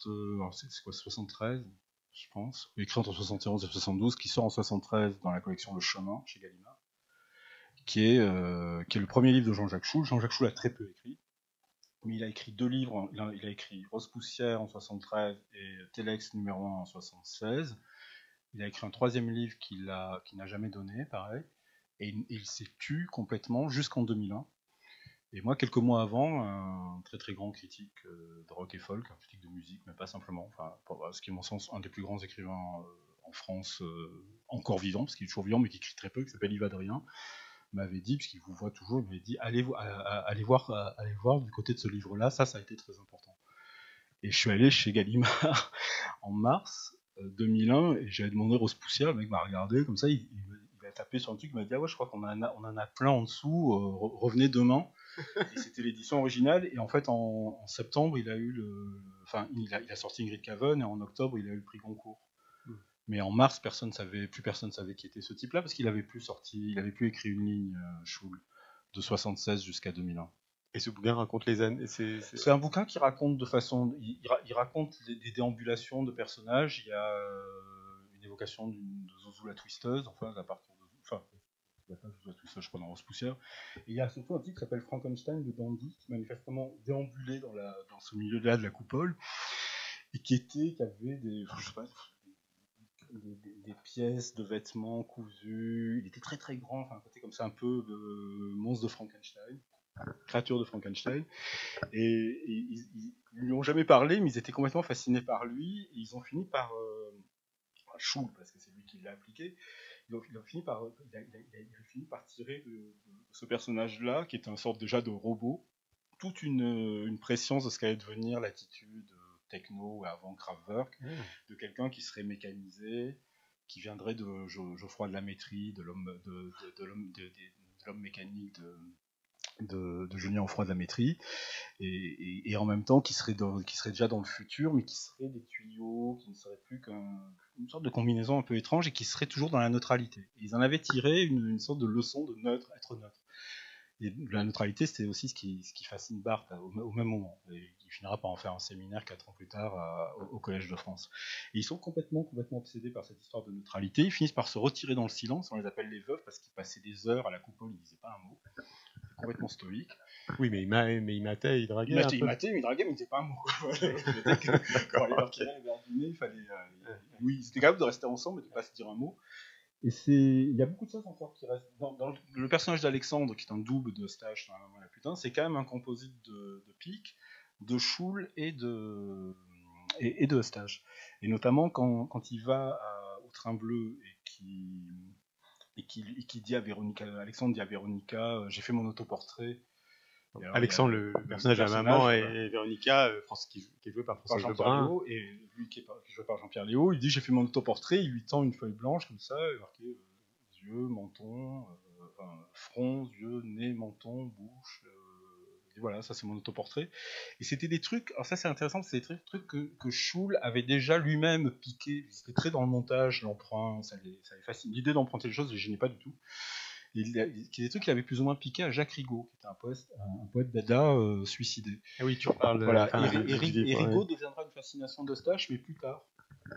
[SPEAKER 2] 73, je pense, écrit entre 71 et 72, qui sort en 73 dans la collection Le Chemin, chez Gallimard, qui est le premier livre de Jean-Jacques Schul. Jean-Jacques Schul a très peu écrit, mais il a écrit 2 livres. Il a écrit Rose Poussière en 73 et Telex numéro 1 en 76. Il a écrit un 3e livre qu'il n'a jamais donné, pareil. Et il s'est tu complètement jusqu'en 2001. Et moi, quelques mois avant, un très très grand critique de rock et folk, un critique de musique, mais pas simplement, ce qui est, à mon sens, un des plus grands écrivains en France, encore vivant, parce qu'il est toujours vivant, mais qui écrit très peu, qui s'appelle Yves Adrien, m'avait dit, parce qu'il vous voit toujours, il m'avait dit allez voir du côté de ce livre-là, ça a été très important. Et je suis allé chez Gallimard en mars 2001, et j'avais demandé Rose Poussière, le mec m'a regardé, comme ça, il m'a tapé sur un truc, il m'a dit ah ouais, je crois qu'on en a plein en dessous, revenez demain. Et c'était l'édition originale, et en fait en septembre il a sorti Ingrid Caven, et en octobre il a eu le prix Goncourt. Mais en mars, plus personne savait qui était ce type-là, parce qu'il avait plus écrit une ligne, Schul, de 76 jusqu'à 2001.
[SPEAKER 1] Et ce bouquin raconte les années.
[SPEAKER 2] C'est un bouquin qui raconte de façon, il raconte des déambulations de personnages. Il y a une évocation de Zouzou la twisteuse, enfin à partir de, Zouzou la twisteuse, je crois, dans Rose Poussière. Et il y a surtout un type qui s'appelle Frankenstein de Dandy, qui manifestement déambulait dans ce milieu-là de la coupole, et qui avait des, je sais pas, des pièces de vêtements cousus. Il était très très grand, enfin un côté comme ça, un peu de monstre de Frankenstein, créature de Frankenstein. Et ils lui ont jamais parlé, mais ils étaient complètement fascinés par lui. Et ils ont fini par Schul, parce que c'est lui qui l'a appliqué. Il a fini par tirer de ce personnage-là, qui était une sorte déjà de robot, toute une préscience de ce qu'allait devenir l'attitude techno avant Kraftwerk, de quelqu'un qui serait mécanisé, qui viendrait de Geoffroy de la Métrie, de l'homme mécanique de Julien Geoffroy de la Métrie, et en même temps qui serait déjà dans le futur, mais qui serait des tuyaux, qui ne serait plus qu'une sorte de combinaison un peu étrange, et qui serait toujours dans la neutralité. Et ils en avaient tiré une sorte de leçon de être neutre. Et la neutralité, c'est aussi ce qui fascine Barthes au même moment. Et il finira par en faire un séminaire 4 ans plus tard au Collège de France. Et ils sont complètement obsédés par cette histoire de neutralité. Ils finissent par se retirer dans le silence. On les appelle les veufs parce qu'ils passaient des heures à la coupole, ils disaient pas un mot. C'était complètement stoïque.
[SPEAKER 1] Oui, mais il matait, il draguait.
[SPEAKER 2] Il matait, mais il draguait, mais il disait pas un mot. Quand les verres vers le dîner, il fallait. Oui, ils étaient capables de rester ensemble, mais de pas se dire un mot. Et il y a beaucoup de choses encore qui restent. Dans le personnage d'Alexandre, qui est un double de Eustache dans La Maman et la Putain, c'est quand même un composite de Pic, de Schul et de Eustache. Et notamment quand il va au Train Bleu et qui dit à Véronica, Alexandre dit à Véronica, j'ai fait mon autoportrait.
[SPEAKER 1] Alors, Alexandre, le personnage de la maman, et Véronica, qui est jouée par François Lebrun,
[SPEAKER 2] et lui qui est joué par Jean-Pierre Léaud, il dit j'ai fait mon autoportrait, il lui tend une feuille blanche comme ça, marqué yeux, menton, front, yeux, nez, menton, bouche. Et voilà, ça c'est mon autoportrait. Et c'était des trucs, alors ça c'est intéressant, c'est des trucs que Schul avait déjà lui-même piqué. C'était très dans le montage, l'emprunt, ça les fascine. L'idée d'emprunter les choses, je ne gênais pas du tout. Qui est des trucs qu'il avait plus ou moins piqué à Jacques Rigaud, qui était un poète dada suicidé.
[SPEAKER 1] Ah oui, tu reparles de...
[SPEAKER 2] Voilà. Et Rigaud deviendra une fascination d'Eustache, mais plus tard.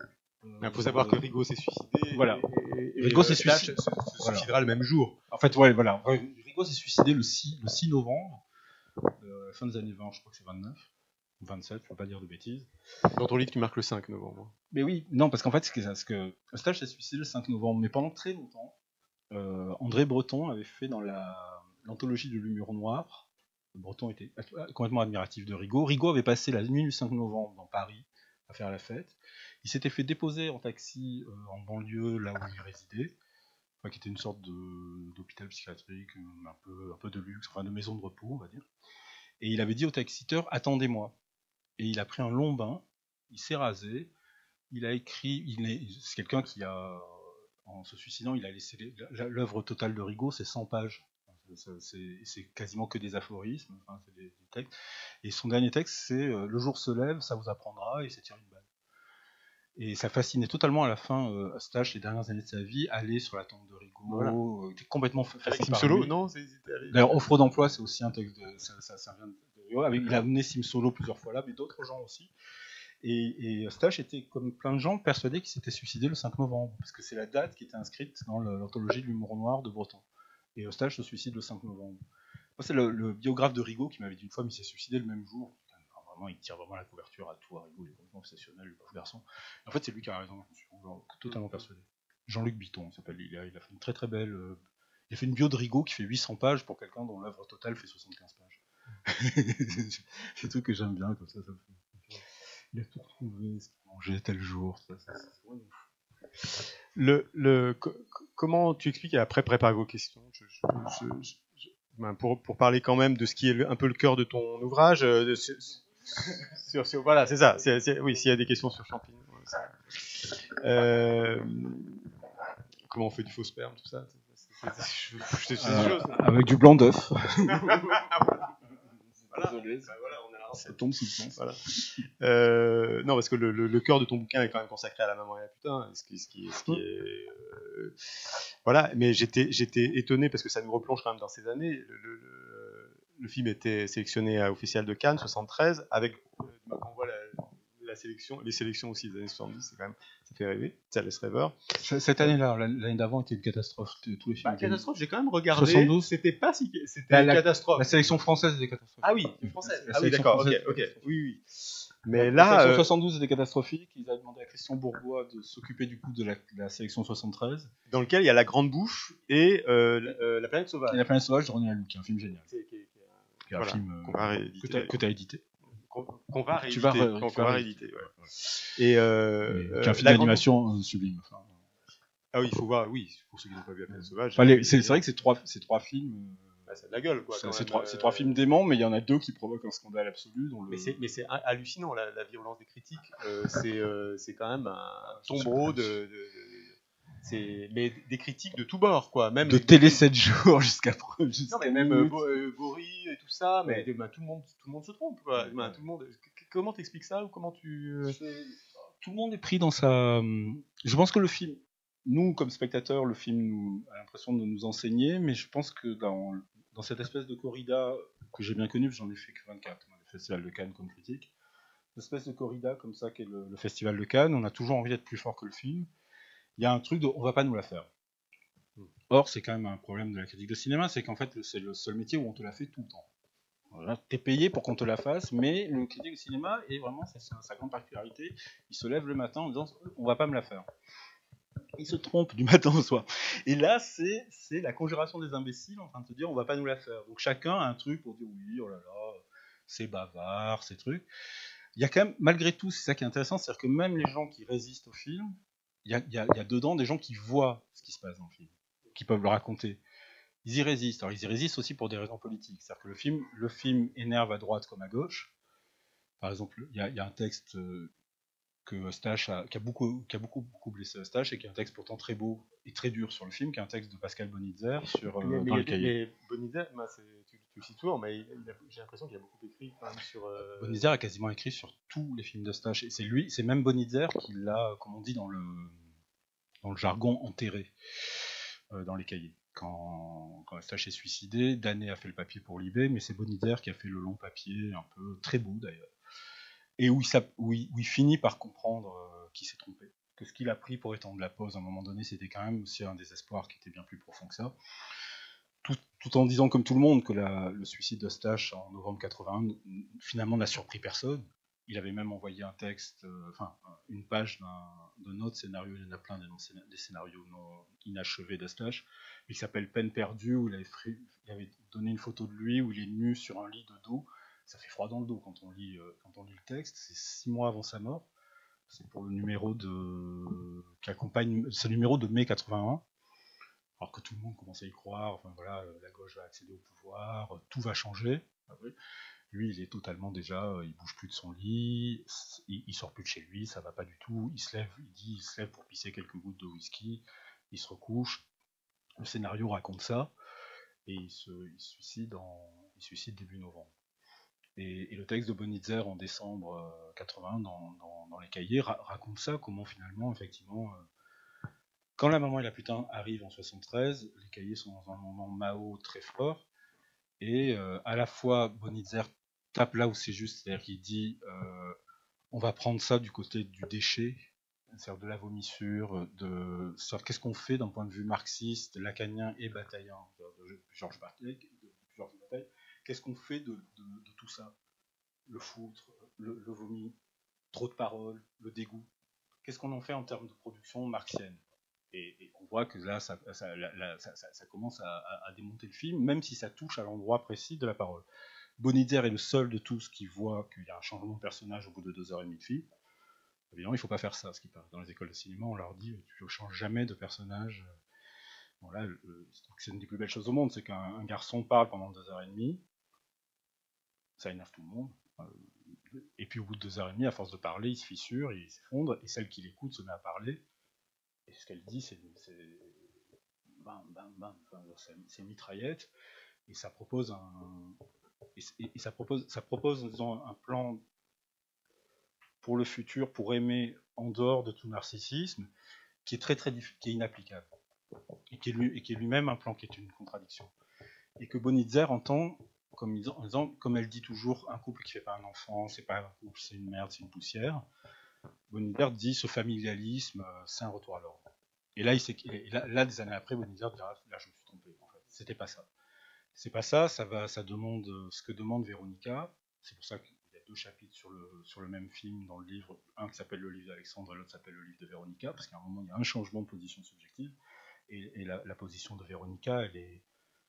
[SPEAKER 1] Il faut savoir que Rigaud s'est suicidé.
[SPEAKER 2] Voilà.
[SPEAKER 1] Et Rigaud s'est suicidé. Se suicidera le même jour.
[SPEAKER 2] En fait, ouais, voilà. Rigaud s'est suicidé le 6 novembre, la fin des années 20, je crois que c'est 29. 27, je ne veux pas dire de bêtises.
[SPEAKER 1] Dans ton livre, tu marques le 5 novembre.
[SPEAKER 2] Mais oui, non, parce qu'en fait, c'est que Eustache s'est suicidé le 5 novembre, mais pendant très longtemps, André Breton avait fait dans l'anthologie de l'humour noir. Breton était complètement admiratif de Rigaud. Rigaud avait passé la nuit du 5 novembre dans Paris à faire la fête. Il s'était fait déposer en taxi en banlieue, là où il résidait, qui était une sorte d'hôpital psychiatrique, un peu de luxe, de maison de repos, on va dire. Et il avait dit au taxiteur, attendez-moi. Et il a pris un long bain, il s'est rasé, il a écrit, c'est quelqu'un qui a, en se suicidant, il a laissé l'œuvre totale de Rigaud, c'est 100 pages. C'est quasiment que des aphorismes, c'est des textes. Et son dernier texte, c'est le jour se lève, ça vous apprendra, et c'est tirer une balle. Et ça fascinait totalement à la fin Eustache, les dernières années de sa vie, aller sur la tombe de Rigaud, voilà. était complètement fasciné
[SPEAKER 1] par Solo, non
[SPEAKER 2] D'ailleurs, Offre d'emploi, c'est aussi un texte ça vient de Rigaud. Il a amené Solo plusieurs fois là, mais d'autres gens aussi. Et Eustache était, comme plein de gens, persuadé qu'il s'était suicidé le 5 novembre, parce que c'est la date qui était inscrite dans l'anthologie de l'humour noir de Breton. Et Eustache se suicide le 5 novembre. Moi, c'est le biographe de Rigaud qui m'avait dit une fois, mais il s'est suicidé le même jour. Vraiment, il tire vraiment la couverture à tout. Rigaud, il est complètement obsessionnel, le pauvre garçon. En fait, c'est lui qui a raison, je suis totalement persuadé. Jean-Luc Bitton, il s'appelle. Il a fait une très très belle. Il a fait une bio de Rigaud qui fait 800 pages pour quelqu'un dont l'œuvre totale fait 75 pages. C'est un truc que j'aime bien, comme ça me fait. Il a tout retrouvé, ce qu'il mangeait tel jour.
[SPEAKER 1] Comment tu expliques, et après prépare vos questions, pour parler quand même de ce qui est un peu le cœur de ton ouvrage, voilà, c'est ça. Oui, s'il y a des questions sur Champignon. Comment on fait du faux sperme, tout ça.
[SPEAKER 2] Avec du blanc d'œuf.
[SPEAKER 1] Désolé, ça tombe sous le sens. Voilà. Non, parce que le cœur de ton bouquin est quand même consacré à La Maman et la Putain, ce qui est voilà. Mais j'étais étonné parce que ça nous replonge quand même dans ces années. Le film était sélectionné au Festival de Cannes 73 avec on voit les sélections aussi des années 70, c'est quand même, ça fait rêver, ça laisse rêveur.
[SPEAKER 2] Cette année-là, l'année d'avant était une catastrophe. Tous les films.
[SPEAKER 1] Catastrophe, j'ai quand même regardé.
[SPEAKER 2] 72.
[SPEAKER 1] C'était pas si, c'était une catastrophe.
[SPEAKER 2] La sélection française était catastrophique.
[SPEAKER 1] Ah oui, française. Ah oui, d'accord. Ok. Oui. Mais
[SPEAKER 2] la
[SPEAKER 1] là,
[SPEAKER 2] sélection 72 était catastrophique. Ils avaient demandé à Christian Bourgois de s'occuper du coup de la sélection 73,
[SPEAKER 1] dans lequel il y a La Grande Bouche et La Planète Sauvage.
[SPEAKER 2] Et La Planète Sauvage de René Laloux, qui est un film génial.
[SPEAKER 1] Qui est un film
[SPEAKER 2] que tu as édité.
[SPEAKER 1] Qu'on va rééditer. Ouais.
[SPEAKER 2] Et qui est un film d'animation sublime.
[SPEAKER 1] Ah oui, il faut voir, pour ceux qui n'ont pas vu La Planète Sauvage.
[SPEAKER 2] C'est vrai que ces trois films.
[SPEAKER 1] Ça a de la gueule, quoi.
[SPEAKER 2] C'est trois films déments, mais il y en a deux qui provoquent un scandale absolu.
[SPEAKER 1] Mais c'est hallucinant, la violence des critiques. C'est quand même un tombereau mais des critiques de tous bords, quoi. Même
[SPEAKER 2] de Télé 7 jours jusqu'à
[SPEAKER 1] non, mais même Bory et tout ça, mais tout le monde se trompe, quoi. Tout le monde. Comment t'expliques ça, ou comment tu
[SPEAKER 2] tout le monde est pris dans sa. Je pense que le film, nous comme spectateurs, le film a l'impression de nous enseigner, mais je pense que dans dans cette espèce de corrida que j'ai bien connu, j'en ai fait que 24, le Festival de Cannes comme critique, une espèce de corrida comme ça qu'est le Festival de Cannes, on a toujours envie d'être plus fort que le film. Il y a un truc de on va pas nous la faire. Or, c'est quand même un problème de la critique de cinéma, c'est qu'en fait, c'est le seul métier où on te la fait tout le temps. Voilà, t'es payé pour qu'on te la fasse, mais le critique de cinéma, est vraiment, c'est sa grande particularité, il se lève le matin en disant on va pas me la faire. Il se trompe du matin au soir. Et là, c'est la conjuration des imbéciles en train de te dire on va pas nous la faire. Donc chacun a un truc pour dire oui, oh là là, c'est bavard, ces trucs. Il y a quand même, malgré tout, c'est ça qui est intéressant, c'est-à-dire que même les gens qui résistent au film, il y a dedans des gens qui voient ce qui se passe dans le film, qui peuvent le raconter. Ils y résistent. Alors ils y résistent aussi pour des raisons politiques. C'est-à-dire que le film énerve à droite comme à gauche. Par exemple, il y a un texte que Stache qui a beaucoup blessé Stache et qui est un texte pourtant très beau et très dur sur le film, qui est un texte de Pascal Bonitzer dans les cahiers.
[SPEAKER 1] Mais Bonitzer, tu le cites souvent, mais j'ai l'impression qu'il a beaucoup écrit quand même sur.
[SPEAKER 2] Bonitzer a quasiment écrit sur tous les films de Stache et c'est même Bonitzer qui l'a, comme on dit dans le jargon, enterré dans les cahiers. Quand Stache est suicidé, Danet a fait le papier pour Libé, mais c'est Bonitzer qui a fait le long papier, un peu très beau d'ailleurs, et où il finit par comprendre qu'il s'est trompé, que ce qu'il a pris pour étendre la pause à un moment donné, c'était quand même aussi un désespoir qui était bien plus profond que ça, tout en disant comme tout le monde que le suicide de Stache en novembre 81 finalement n'a surpris personne. Il avait même envoyé un texte, une page de notes scénario, il y en a plein des scénarios non inachevés de Stache, qui s'appelle Peine perdue, où il avait donné une photo de lui où il est nu sur un lit de dos. Ça fait froid dans le dos quand on lit le texte. C'est 6 mois avant sa mort. C'est pour le numéro qui accompagne ce numéro de mai 81. Alors que tout le monde commence à y croire. Enfin voilà, la gauche va accéder au pouvoir, tout va changer. Lui, il est totalement déjà, il bouge plus de son lit, il sort plus de chez lui, ça va pas du tout. Il se lève pour pisser quelques gouttes de whisky, il se recouche. Le scénario raconte ça et il se suicide début novembre. Et le texte de Bonitzer en décembre 80 dans les cahiers raconte ça, comment finalement, effectivement, quand La maman et la putain arrive en 73, les cahiers sont dans un moment Mao très fort, et à la fois Bonitzer tape là où c'est juste, c'est-à-dire qu'il dit on va prendre ça du côté du déchet, c'est-à-dire de la vomissure, qu'est-ce qu'on fait d'un point de vue marxiste, lacanien et bataillien de Georges Bataille, qu'est-ce qu'on fait de tout ça? Le foutre, le vomi, trop de paroles, le dégoût. Qu'est-ce qu'on en fait en termes de production marxienne? Et on voit que là, ça commence à démonter le film, même si ça touche à l'endroit précis de la parole. Bonitzer est le seul de tous qui voit qu'il y a un changement de personnage au bout de 2h30 de film. Évidemment, il ne faut pas faire ça, ce qui passe. Dans les écoles de cinéma, on leur dit tu ne changes jamais de personnage. Bon, là, c'est une des plus belles choses au monde, c'est qu'un garçon parle pendant 2h30, ça énerve tout le monde. Et puis au bout de 2h30, à force de parler, il se fissure, il s'effondre, et celle qui l'écoute se met à parler. Et ce qu'elle dit, c'est bam, bam, bam, c'est une mitraillette, et ça propose ça propose disons, un plan pour le futur, pour aimer en dehors de tout narcissisme, qui est qui est inapplicable, et qui est lui-même un plan qui est une contradiction. Et que Bonitzer entend en disant, comme elle dit toujours, un couple qui fait pas un enfant, c'est pas un couple, c'est une merde, c'est une poussière. Bonitzer dit ce familialisme, c'est un retour à l'ordre. Et là, des années après, Bonitzer dira là, je me suis trompé. En fait, c'était pas ça. C'est pas ça. Ça demande ce que demande Véronica. C'est pour ça qu'il y a 2 chapitres sur le même film dans le livre, un qui s'appelle le livre d'Alexandre et l'autre s'appelle le livre de Véronica, parce qu'à un moment il y a un changement de position subjective. Et la position de Véronica, elle est.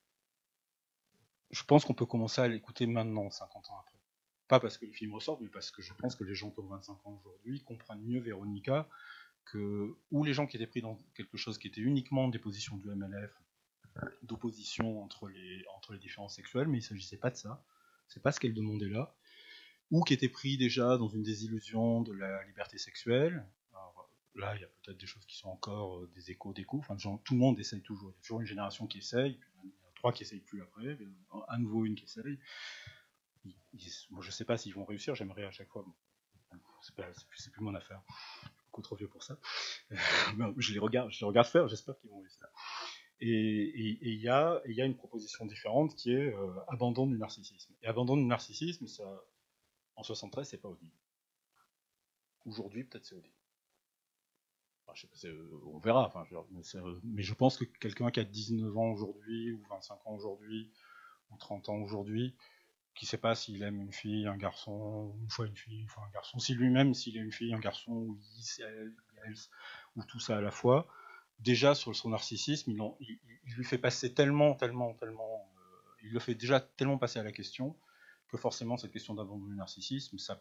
[SPEAKER 2] Je pense qu'on peut commencer à l'écouter maintenant, 50 ans après. Pas parce que les films ressortent, mais parce que je pense que les gens qui ont 25 ans aujourd'hui comprennent mieux Véronica ou les gens qui étaient pris dans quelque chose qui était uniquement des positions du MLF, d'opposition entre les différences sexuelles, mais il ne s'agissait pas de ça. C'est pas ce qu'elle demandait là. Ou qui étaient pris déjà dans une désillusion de la liberté sexuelle. Alors, là, il y a peut-être des choses qui sont encore des échos. Enfin, tout le monde essaye toujours. Il y a toujours une génération qui essaye, puis il y a 3 qui essayent plus après, à nouveau une qui essaye. Moi, je sais pas s'ils vont réussir, j'aimerais à chaque fois. Bon, c'est plus mon affaire. Je suis beaucoup trop vieux pour ça. Je les regarde faire, j'espère qu'ils vont réussir. Et il y a une proposition différente qui est abandon du narcissisme. Et abandon du narcissisme, ça, en 73, c'est pas audible. Aujourd'hui, peut-être c'est audible. Enfin, je sais pas, on verra. Enfin, mais je pense que quelqu'un qui a 19 ans aujourd'hui, ou 25 ans aujourd'hui, ou 30 ans aujourd'hui, qui ne sait pas s'il aime une fille, un garçon, une fois une fille, une fois un garçon, si lui-même, s'il est une fille, un garçon, ou il, elle, ou tout ça à la fois, déjà sur son narcissisme, il lui fait passer tellement, il le fait déjà tellement passer à la question, que forcément cette question d'abandon du narcissisme, ça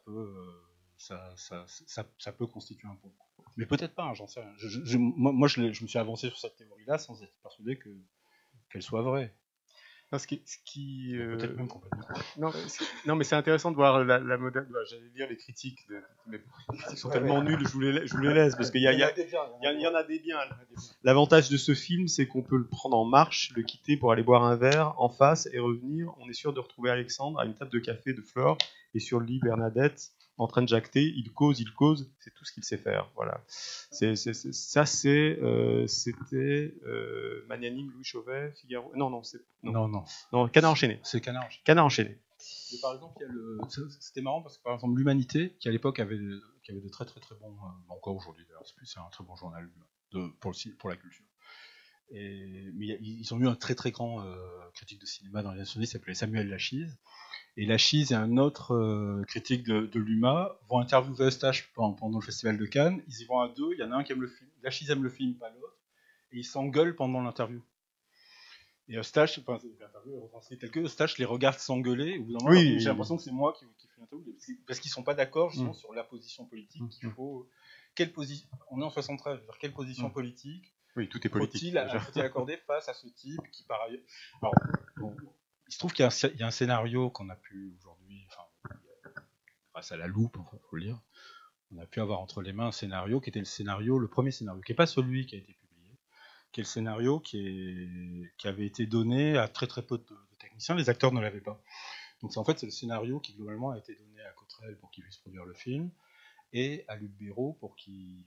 [SPEAKER 2] peut constituer un pont. Mais peut-être pas, hein, j'en sais rien. Moi, je me suis avancé sur cette théorie-là sans être persuadé qu'elle soit vraie.
[SPEAKER 1] Non,
[SPEAKER 2] peut-être même complètement.
[SPEAKER 1] Non, mais c'est intéressant de voir la modèle. J'allais lire les critiques, mais les critiques sont tellement nulles, je vous les laisse parce qu'il y en a des biens. L'avantage de ce film, c'est qu'on peut le prendre en marche, le quitter pour aller boire un verre en face et revenir. On est sûr de retrouver Alexandre à une table de café de Flore et sur le lit Bernadette en train de jacter. Il cause, c'est tout ce qu'il sait faire. Voilà. C'était Magnanime, Louis Chauvet, Figaro. Non, Canard enchaîné.
[SPEAKER 2] C'est Canard enchaîné.
[SPEAKER 1] Canard enchaîné.
[SPEAKER 2] Mais par exemple, c'était marrant parce que par exemple l'Humanité, qui à l'époque avait de très très très bons, encore aujourd'hui d'ailleurs, c'est un très bon journal pour la culture. Mais ils ont eu un très très grand critique de cinéma dans les années 70, qui s'appelait Samuel Lachise. Et Lachise et un autre critique de l'UMA vont interviewer Eustache pendant le festival de Cannes. Ils y vont à deux, il y en a un qui aime le film. Lachise aime le film, pas l'autre. Et ils s'engueulent pendant l'interview. Et Eustache, l'interview est retranscrite tel que Eustache les regarde s'engueuler. Au bout d'un moment, j'ai l'impression que c'est moi qui fais l'interview. Parce qu'ils ne sont pas d'accord justement sur la position politique qu'il faut. On est en 73, quelle position politique
[SPEAKER 1] tout est politique.
[SPEAKER 2] Faut-il accorder face à ce type qui, par ailleurs. Alors, bon, il se trouve qu'il y a un scénario qu'on a pu aujourd'hui, grâce à la loupe, il faut le dire, on a pu avoir entre les mains un scénario qui était le premier scénario, qui n'est pas celui qui a été publié, qui est le scénario qui avait été donné à très très peu de techniciens, les acteurs ne l'avaient pas. Donc c'est le scénario qui globalement a été donné à Cottrell pour qu'il puisse produire le film, et à Luc Béraud pour qu'il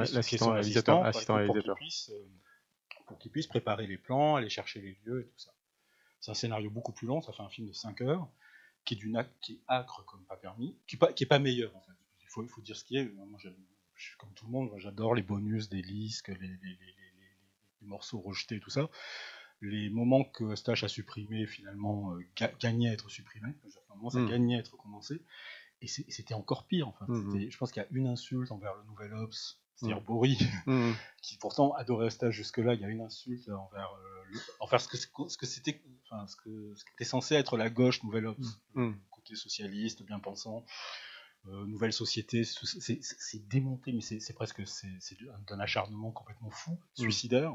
[SPEAKER 2] puisse préparer les plans, aller chercher les lieux et tout ça. C'est un scénario beaucoup plus long, ça fait un film de 5 heures, qui est acre comme pas permis, qui est pas meilleur en fait. Il faut dire ce qui est. Moi, comme tout le monde, j'adore les bonus des disques, les morceaux rejetés et tout ça. Les moments que Eustache a supprimés finalement gagnaient à être supprimés. Ça gagnait à être condensé. Et c'était encore pire en fait. Je pense qu'il y a une insulte envers le Nouvel Obs, c'est-à-dire Bory, qui pourtant adorait Eustache jusque-là. Il y a une insulte envers ce que c'était, ce qui était censé être la gauche Nouvel Obs, côté socialiste, bien pensant, nouvelle société. C'est démonté, mais c'est presque d'un acharnement complètement fou, suicidaire.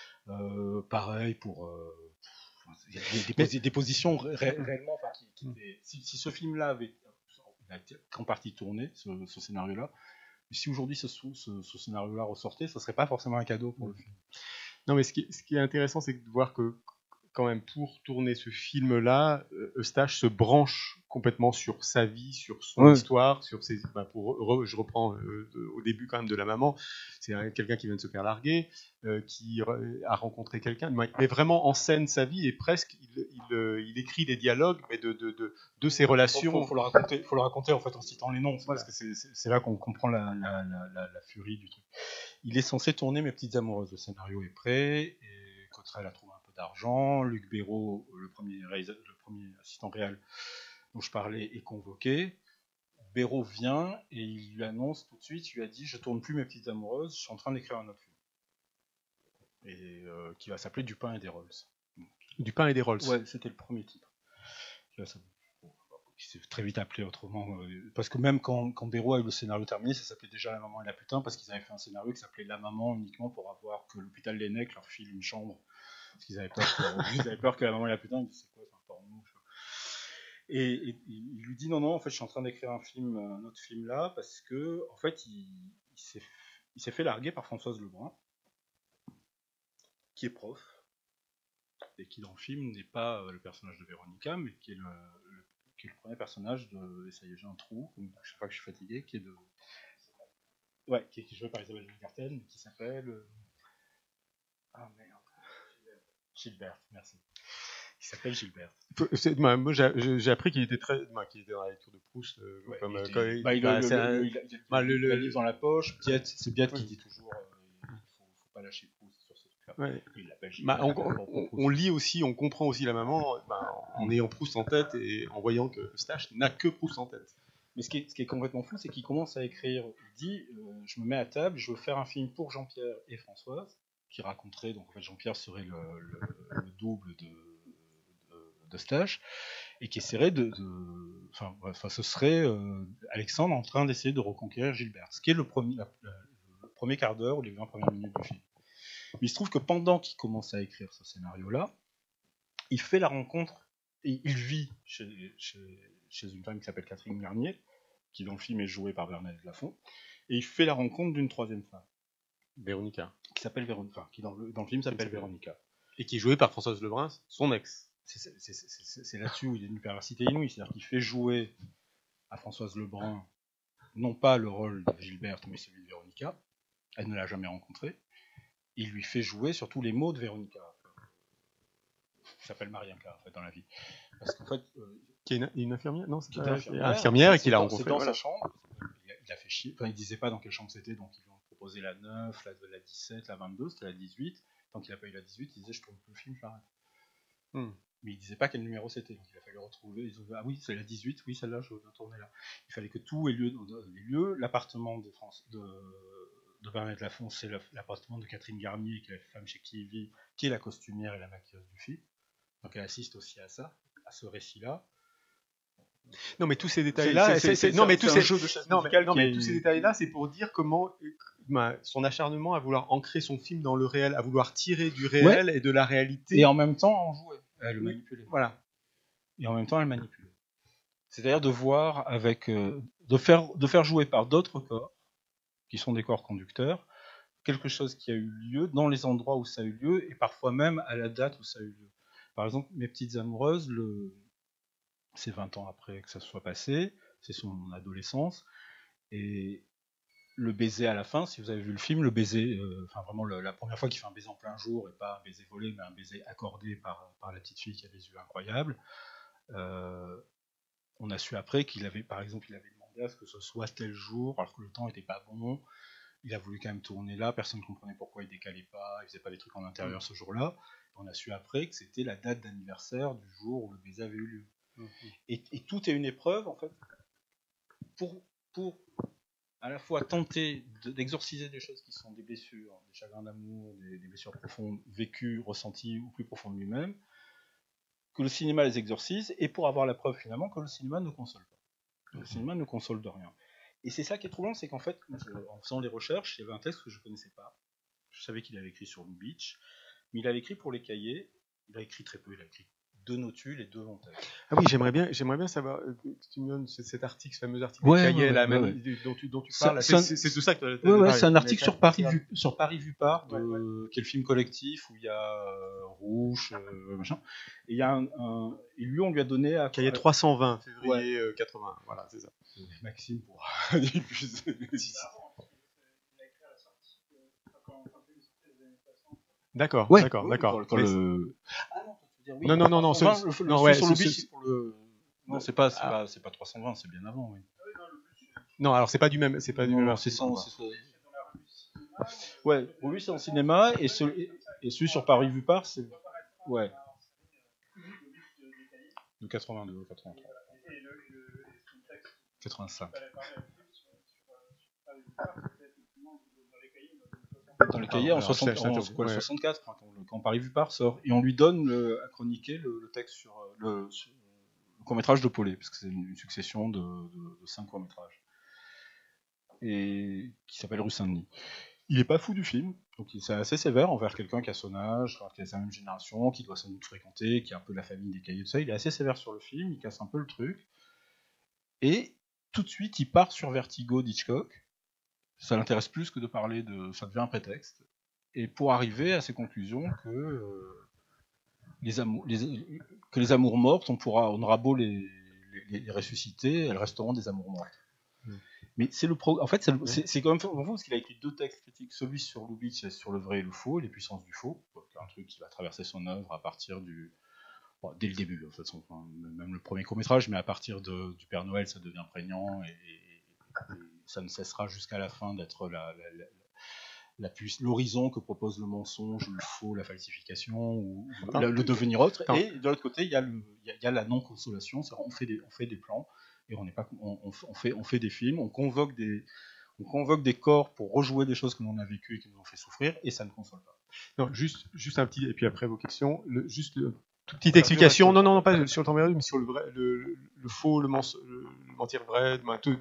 [SPEAKER 2] Pareil pour. Il y a des positions réellement. Si ce film-là avait en partie tourné, ce scénario-là. Mais si aujourd'hui ce scénario-là ressortait, ce serait pas forcément un cadeau pour le film.
[SPEAKER 1] Non, mais ce qui est intéressant, c'est de voir que quand même pour tourner ce film-là, Eustache se branche complètement sur sa vie, sur son histoire, sur ses. Je reprends au début quand même de la maman. C'est quelqu'un qui vient de se faire larguer, qui a rencontré quelqu'un, mais vraiment en scène sa vie et presque il écrit des dialogues, mais de ses relations.
[SPEAKER 2] Faut le raconter en fait en citant les noms, parce que c'est là qu'on comprend la furie du truc. Il est censé tourner Mes petites amoureuses. Le scénario est prêt et Cottrell a trouvé un peu d'argent. Luc Béraud, le premier assistant réel dont je parlais, est convoqué. Béraud vient et il lui annonce tout de suite, il lui a dit: je tourne plus Mes petites amoureuses, je suis en train d'écrire un autre film. Et qui va s'appeler Du pain et des Rolls.
[SPEAKER 1] Du pain et des Rolls.
[SPEAKER 2] Ouais, c'était le premier titre. Il s'est très vite appelé autrement. Parce que même quand Béraud a eu le scénario terminé, ça s'appelait déjà La maman et la putain, parce qu'ils avaient fait un scénario qui s'appelait La maman uniquement pour avoir que l'hôpital Lennec leur file une chambre. Parce qu'ils avaient peur que La maman et la putain, ils disaient: c'est quoi, c'est un porno. Et il lui dit: non, en fait, je suis en train d'écrire un autre film là, parce que, en fait, il s'est fait larguer par Françoise Lebrun, qui est prof, et qui dans le film n'est pas le personnage de Véronica, mais qui est le premier personnage de. Et ça y est, j'ai un trou, chaque fois que je suis fatigué, qui est joué par Isabelle Garten, qui s'appelle. Ah merde. Gilbert, merci. Il s'appelle Gilbert.
[SPEAKER 1] Moi, j'ai appris qu'il était qu'il était dans la lecture de Proust.
[SPEAKER 2] Il a le livre dans la poche. C'est Biette qui dit toujours faut pas lâcher Proust sur ce truc-là.
[SPEAKER 1] Ouais.
[SPEAKER 2] Il l'appelle Gilbert.
[SPEAKER 1] On lit aussi, on comprend aussi la maman en ayant Proust en tête et en voyant que Eustache n'a que Proust en tête.
[SPEAKER 2] Mais ce qui est complètement fou, c'est qu'il commence à écrire. Il dit je me mets à table, je veux faire un film pour Jean-Pierre et Françoise, qui raconterait, donc en fait Jean-Pierre serait le double d'Eustache, et qui essaierait ce serait Alexandre en train d'essayer de reconquérir Gilbert, ce qui est le premier quart d'heure ou les 20 premières minutes du film. Mais il se trouve que pendant qu'il commence à écrire ce scénario-là, il fait la rencontre, et il vit chez une femme qui s'appelle Catherine Garnier, qui dans le film est jouée par Bernadette Lafont, et il fait la rencontre d'une troisième femme,
[SPEAKER 1] Véronica,
[SPEAKER 2] qui s'appelle Véronica, qui dans le film s'appelle Véronica,
[SPEAKER 1] et qui est jouée par Françoise Lebrun, son ex.
[SPEAKER 2] C'est là-dessus où il y a une perversité inouïe, c'est-à-dire qu'il fait jouer à Françoise Lebrun non pas le rôle de Gilberte, mais celui de Véronica. Elle ne l'a jamais rencontré. Il lui fait jouer surtout les mots de Véronica, qui s'appelle Marienka en fait dans la vie, parce qu'en fait
[SPEAKER 1] qui est une infirmière, non, c'est
[SPEAKER 2] une
[SPEAKER 1] infirmière et qui l'a rencontré.
[SPEAKER 2] C'est dans sa chambre. Il a fait chier. Enfin, il disait pas dans quelle chambre c'était, donc ils lui ont proposé la 9, la 17, la 22, c'était la 18. Tant qu'il n'a pas eu la 18, il disait je tourne plus le film, j'arrête. Mais il disait pas quel numéro c'était, donc il a fallu retrouver. Ils ont dit, ah oui, c'est la 18, oui, celle-là, je dois tourner là. Il fallait que tout ait lieu dans les lieux. L'appartement de Bernadette Lafont, c'est l'appartement de Catherine Garnier, qui est la femme chez qui il vit, qui est la costumière et la maquilleuse du film. Donc elle assiste aussi à ça, à ce récit-là.
[SPEAKER 1] Non, mais tous ces détails-là, tous ces détails-là, c'est pour dire comment son acharnement à vouloir ancrer son film dans le réel, à vouloir tirer du réel et de la réalité,
[SPEAKER 2] et en même temps en jouer, le manipuler.
[SPEAKER 1] Voilà.
[SPEAKER 2] Et en même temps, elle manipule. C'est-à-dire de voir avec, de faire jouer par d'autres corps, qui sont des corps conducteurs, quelque chose qui a eu lieu dans les endroits où ça a eu lieu, et parfois même à la date où ça a eu lieu. Par exemple, Mes petites amoureuses, c'est 20 ans après que ça se soit passé, c'est son adolescence, et le baiser à la fin, si vous avez vu le film, le baiser, vraiment la première fois qu'il fait un baiser en plein jour, et pas un baiser volé, mais un baiser accordé par la petite fille qui a des yeux incroyables, on a su après qu'il avait, par exemple, il avait demandé à ce que ce soit tel jour, alors que le temps n'était pas bon, il a voulu quand même tourner là, personne ne comprenait pourquoi il décalait pas, il faisait pas des trucs en intérieur ce jour-là, on a su après que c'était la date d'anniversaire du jour où le baiser avait eu lieu. Et tout est une épreuve en fait pour à la fois tenter d'exorciser des choses qui sont des blessures, des chagrins d'amour, des blessures profondes vécues, ressenties ou plus profondes lui-même, que le cinéma les exorcise, et pour avoir la preuve finalement que le cinéma ne console pas. Le cinéma ne console de rien. Et c'est ça qui est troublant, c'est qu'en fait, en faisant les recherches, il y avait un texte que je ne connaissais pas. Je savais qu'il avait écrit sur Lou Beach, mais il avait écrit pour les cahiers. Il a écrit très peu, il a écrit 2 notules et 2 longs textes.
[SPEAKER 1] Ah oui, j'aimerais bien savoir, tu me donnes cet article, ce fameux article de cahier là, dont tu parles. C'est de ça que tu
[SPEAKER 2] as c'est un article sur Paris Vu Par, qui est le film collectif où il y a Rouge, machin. Et il y a et lui, on lui a donné à
[SPEAKER 1] cahier 320, février 80. Voilà, c'est ça.
[SPEAKER 2] Maxime pour diffuser.
[SPEAKER 1] D'accord.
[SPEAKER 2] Oui,
[SPEAKER 1] d'accord.
[SPEAKER 2] Oui,
[SPEAKER 1] non,
[SPEAKER 2] sur le Beach, c'est pour le. Non, c'est pas 320, c'est bien avant. Oui.
[SPEAKER 1] Non, alors c'est pas du même. C'est pas du même.
[SPEAKER 2] C'est ouais, pour lui c'est en cinéma et celui sur Paris Vu Par, c'est ouais. De 82, 83, 85. Dans les cahiers en 64, quand Paris Vu Par sort, et on lui donne à chroniquer le texte sur le court-métrage de Paulet, parce que c'est une succession de 5 courts-métrages, et qui s'appelle Rue Saint-Denis. Il est pas fou du film, donc c'est assez sévère envers quelqu'un qui a son âge, qui a sa même génération, qui doit sans doute fréquenter, qui a un peu la famille des cahiers, tout ça. Il est assez sévère sur le film, il casse un peu le truc, et tout de suite il part sur Vertigo d'Hitchcock. Ça l'intéresse plus que de parler de... Ça devient un prétexte. Et pour arriver à ces conclusions que les amours mortes, on aura beau les ressusciter, elles resteront des amours mortes. Mais c'est en fait, c'est quand même fou parce qu'il a écrit 2 textes critiques, celui sur Lubitsch et sur le vrai et le faux, les puissances du faux, un truc qui va traverser son œuvre à partir dès le début, de toute façon, même le premier court-métrage, mais à partir du Père Noël, ça devient prégnant et ça ne cessera jusqu'à la fin d'être l'horizon que propose le mensonge, le faux, la falsification ou le devenir autre. Et de l'autre côté, il y a la non-consolation, on fait des plans et on fait des films, on convoque des corps pour rejouer des choses que l'on a vécues et qui nous ont fait souffrir, et ça ne console pas.
[SPEAKER 1] Non, juste un petit, et puis après vos questions, toute petite explication, non, pas sur le temps perdu, mais sur le vrai, le faux, le mentir vrai,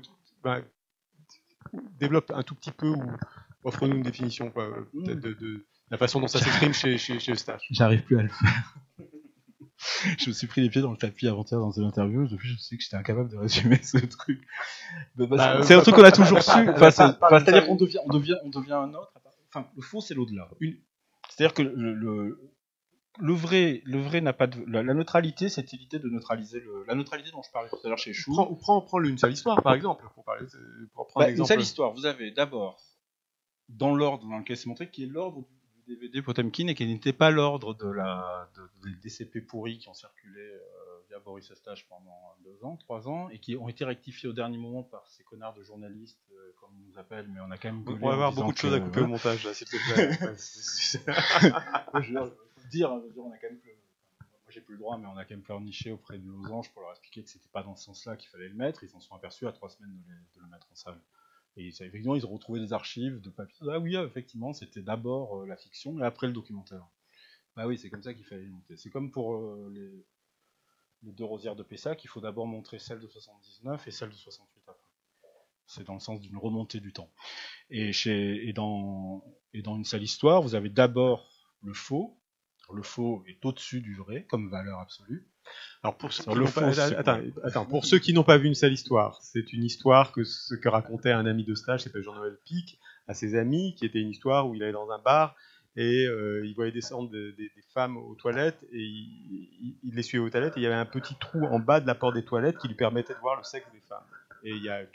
[SPEAKER 1] développe un tout petit peu ou offre-nous une définition, quoi, peut-être de la façon dont ça s'exprime chez Eustache.
[SPEAKER 2] J'arrive plus à le faire. Je me suis pris les pieds dans le tapis avant-hier dans une interview, depuis je sais que j'étais incapable de résumer ce truc. C'est un truc qu'on a toujours su. C'est-à-dire qu'on devient un autre. Enfin, le faux, c'est l'au-delà. C'est-à-dire que le vrai n'a pas de... La neutralité, c'était l'idée de neutraliser la neutralité dont je parlais tout à l'heure chez Chou.
[SPEAKER 1] Prends une seule histoire, par exemple. Pour prendre
[SPEAKER 2] une seule histoire. Vous avez d'abord, dans l'ordre dans lequel c'est montré, qui est l'ordre du DVD Potemkin et qui n'était pas l'ordre des DCP pourris qui ont circulé via Boris Eustache pendant 2 ans, 3 ans, et qui ont été rectifiés au dernier moment par ces connards de journalistes, comme on nous appelle, mais on a quand même...
[SPEAKER 1] On va avoir beaucoup de choses à couper au montage, là, s'il te plaît.
[SPEAKER 2] Je veux dire, on a quand même... Moi, j'ai plus le droit, mais on a quand même pleurniché auprès de Losange pour leur expliquer que c'était pas dans ce sens-là qu'il fallait le mettre. Ils s'en sont aperçus à 3 semaines de le mettre en salle. Et effectivement, ils ont retrouvé des archives de papier. Ah oui, effectivement, c'était d'abord la fiction et après le documentaire. Bah oui, c'est comme ça qu'il fallait monter. C'est comme pour les 2 rosières de Pessac, il faut d'abord montrer celle de 79 et celle de 68 après. C'est dans le sens d'une remontée du temps. Et dans une seule histoire, vous avez d'abord le faux. Le faux est au-dessus du vrai, comme valeur absolue.
[SPEAKER 1] Alors pour ceux qui n'ont pas vu Une seule histoire, c'est une histoire ce que racontait un ami de stage, c'est Jean-Noël Pic, à ses amis, qui était une histoire où il allait dans un bar et il voyait descendre des femmes aux toilettes et il les suivait aux toilettes et il y avait un petit trou en bas de la porte des toilettes qui lui permettait de voir le sexe des femmes. Et il y a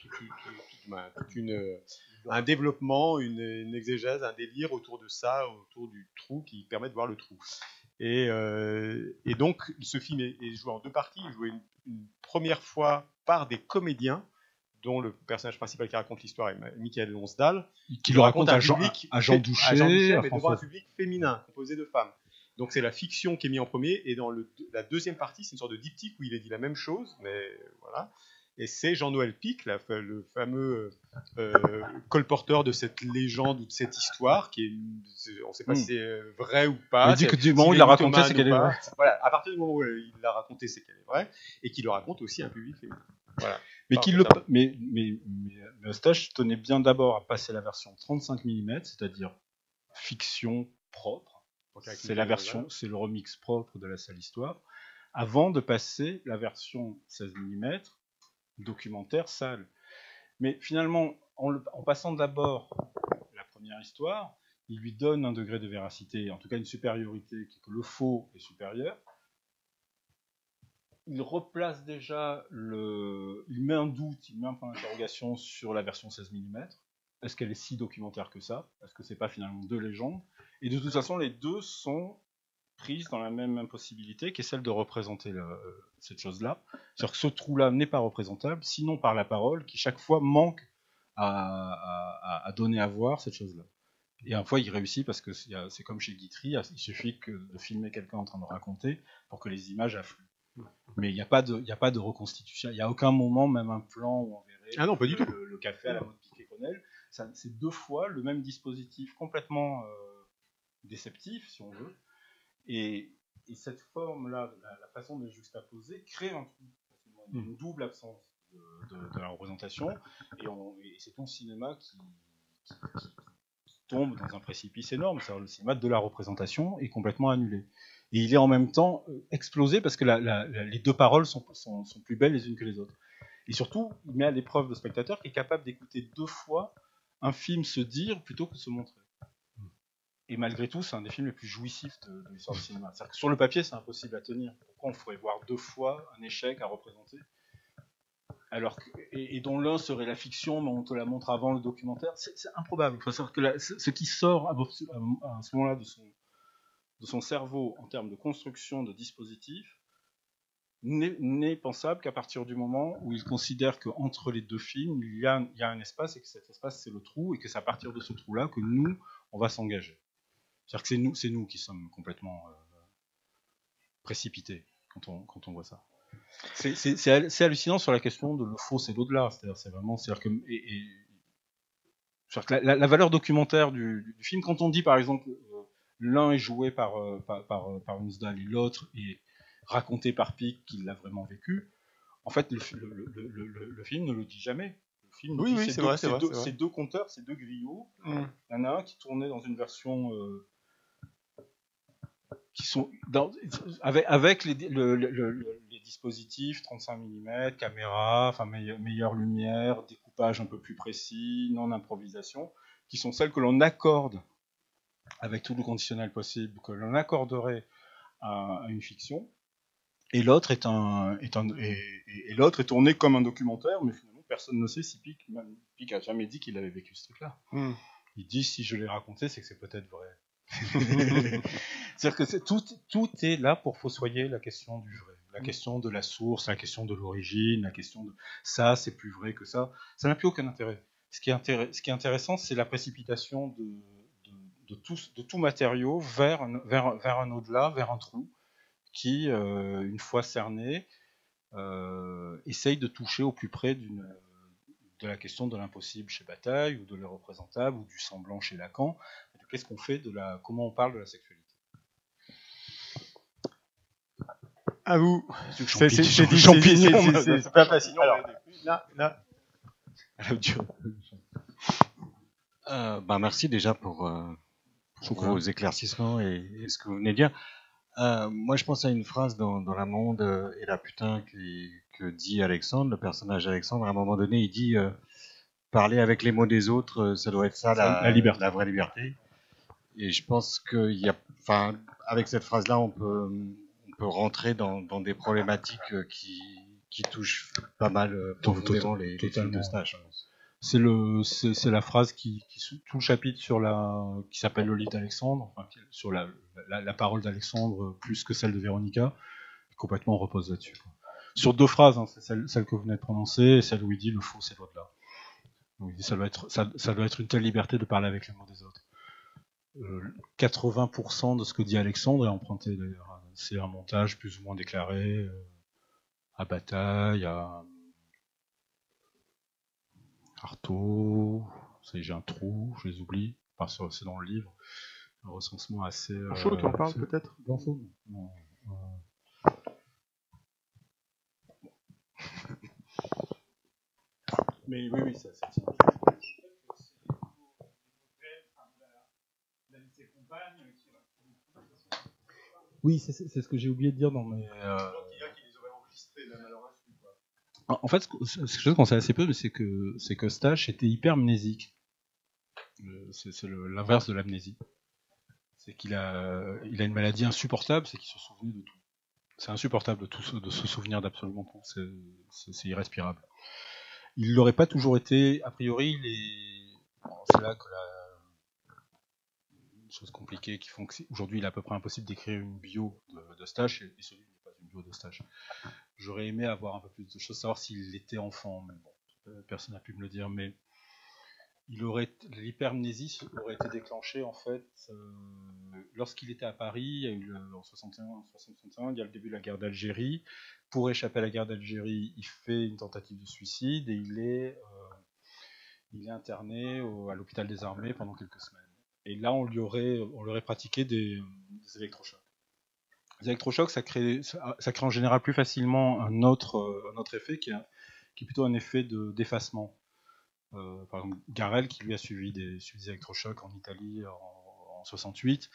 [SPEAKER 1] un développement, une exégèse, un délire autour de ça, autour du trou qui permet de voir le trou. Et donc, ce film est joué en 2 parties. Il est joué une première fois par des comédiens, dont le personnage principal qui raconte l'histoire est Michael Lonsdal,
[SPEAKER 2] qui le raconte à Jean Douchet,
[SPEAKER 1] mais devant un public féminin, composé de femmes. Donc c'est la fiction qui est mise en premier, et dans la deuxième partie, c'est une sorte de diptyque où il est dit la même chose, mais voilà. Et c'est Jean-Noël Pic, le fameux colporteur de cette légende ou de cette histoire, on ne sait pas si c'est vrai ou pas.
[SPEAKER 2] Il dit que du moment où il l'a raconté, c'est qu'elle est vraie.
[SPEAKER 1] Voilà, à partir du moment où il l'a raconté, c'est qu'elle est vraie, et qu'il le raconte aussi à un public féminin. Voilà.
[SPEAKER 2] Mais Eustache tenait bien d'abord à passer la version 35 mm, c'est-à-dire fiction propre. C'est le remix propre de la seule histoire, avant de passer la version 16 mm documentaire sale. Mais finalement, en passant d'abord la première histoire, il lui donne un degré de véracité, en tout cas une supériorité, que le faux est supérieur. Il replace déjà il met un doute, il met un point d'interrogation sur la version 16 mm. Est-ce qu'elle est si documentaire que ça? Est-ce que c'est pas finalement 2 légendes? Et de toute façon, les 2 sont prises dans la même impossibilité qui est celle de représenter cette chose-là. C'est-à-dire que ce trou-là n'est pas représentable, sinon par la parole, qui chaque fois manque à donner à voir cette chose-là. Et une fois, il réussit parce que c'est comme chez Guitry, il suffit de filmer quelqu'un en train de raconter pour que les images affluent. Mais il n'y a pas de reconstitution, il n'y a aucun moment, même un plan où on verrait le café à la mode Piquet-Connell. C'est 2 fois le même dispositif complètement déceptif, si on veut. Et cette forme-là, la façon de les juxtaposer, crée une double absence de la représentation, et c'est ton cinéma qui tombe dans un précipice énorme. C'est-à-dire le cinéma de la représentation est complètement annulé. Et il est en même temps explosé parce que les 2 paroles sont plus belles les unes que les autres. Et surtout, il met à l'épreuve le spectateur qui est capable d'écouter 2 fois un film se dire plutôt que se montrer. Et malgré tout, c'est un des films les plus jouissifs de l'histoire du cinéma. C'est-à-dire que sur le papier, c'est impossible à tenir. Pourquoi on ferait voir 2 fois un échec à représenter? et dont l'un serait la fiction, mais on te la montre avant le documentaire, c'est improbable. Il faut savoir que ce qui sort à ce moment-là de son cerveau en termes de construction de dispositifs n'est pensable qu'à partir du moment où il considère qu'entre les deux films, il y a un espace, et que cet espace, c'est le trou, et que c'est à partir de ce trou-là que nous, on va s'engager. C'est-à-dire que c'est nous qui sommes complètement précipités quand on voit ça. C'est hallucinant sur la question de le faux et l'au-delà. C'est-à-dire que la valeur documentaire du film, quand on dit par exemple l'un est joué par Winsdahl et l'autre est raconté par Pic qu'il l'a vraiment vécu, en fait le film ne le dit jamais. Le film dit c'est deux conteurs, c'est deux griots. Il y en a un qui tournait dans une version qui sont avec les dispositifs 35 mm, caméra, enfin meilleure lumière, découpage un peu plus précis, non improvisation, qui sont celles que l'on accorde avec tout le conditionnel possible, que l'on accorderait à une fiction, et l'autre est tourné comme un documentaire, mais finalement personne ne sait si Pic a jamais dit qu'il avait vécu ce truc-là. Il dit si je l'ai raconté, c'est que c'est peut-être vrai. C'est-à-dire que tout est là pour fossoyer la question du vrai, la question de la source, la question de l'origine, la question de ça c'est plus vrai que ça. Ça n'a plus aucun intérêt. Ce qui est intéressant, c'est la précipitation de tout matériau vers un au-delà, vers un trou qui, une fois cerné, essaye de toucher au plus près de la question de l'impossible chez Bataille, ou de l'irreprésentable, ou du semblant chez Lacan. Qu'est-ce qu'on fait comment on parle de la sexualité?
[SPEAKER 1] À vous.
[SPEAKER 2] C'est pas facile.
[SPEAKER 1] Alors, là.
[SPEAKER 3] Merci déjà pour vos éclaircissements et ce que vous venez de dire. Moi, je pense à une phrase dans La Monde et la putain que dit Alexandre, le personnage Alexandre. À un moment donné, il dit parler avec les mots des autres, ça doit être ça la liberté, la vraie liberté. Et je pense avec cette phrase-là, on peut rentrer dans des problématiques qui touchent pas mal profondément les films de stage.
[SPEAKER 2] C'est la phrase qui tout le chapitre qui s'appelle le livre d'Alexandre, sur la parole d'Alexandre plus que celle de Véronica, complètement repose là-dessus. Sur deux phrases, c'est celle que vous venez de prononcer, et celle où il dit le faux c'est l'au-delà. Donc il dit ça doit être une telle liberté de parler avec les mots des autres. 80% de ce que dit Alexandre est emprunté d'ailleurs. C'est un montage plus ou moins déclaré à Bataille, à Artaud, j'ai un trou, je les oublie. Enfin, c'est dans le livre. Un recensement assez.
[SPEAKER 1] Chaud, tu en parles peut-être?
[SPEAKER 2] Blanchot. Non. Mais oui, ça tient. Oui, c'est ce que j'ai oublié de dire dans mes. En fait, c'est quelque chose qu'on sait assez peu, mais c'est que Stache était hypermnésique. C'est l'inverse de l'amnésie. C'est qu'il a une maladie insupportable, c'est qu'il se souvenait de tout. C'est insupportable de se souvenir d'absolument tout. C'est irrespirable. Il l'aurait pas toujours été. A priori, c'est là que une chose compliquée qui font qu'aujourd'hui il est à peu près impossible d'écrire une bio de Stache, et celui n'est pas une bio de Stache. J'aurais aimé avoir un peu plus de choses, savoir s'il était enfant, mais bon, personne n'a pu me le dire, mais l'hypermnésie aurait été déclenchée en fait lorsqu'il était à Paris. Il y a eu en 61, il y a le début de la guerre d'Algérie. Pour échapper à la guerre d'Algérie, il fait une tentative de suicide et il est interné à l'hôpital des armées pendant quelques semaines. Et là, on lui aurait pratiqué des électrochocs. Les électrochocs, ça crée en général plus facilement un autre effet qui est plutôt un effet d'effacement. Par exemple, Garel, qui lui a suivi des électrochocs en Italie en 68,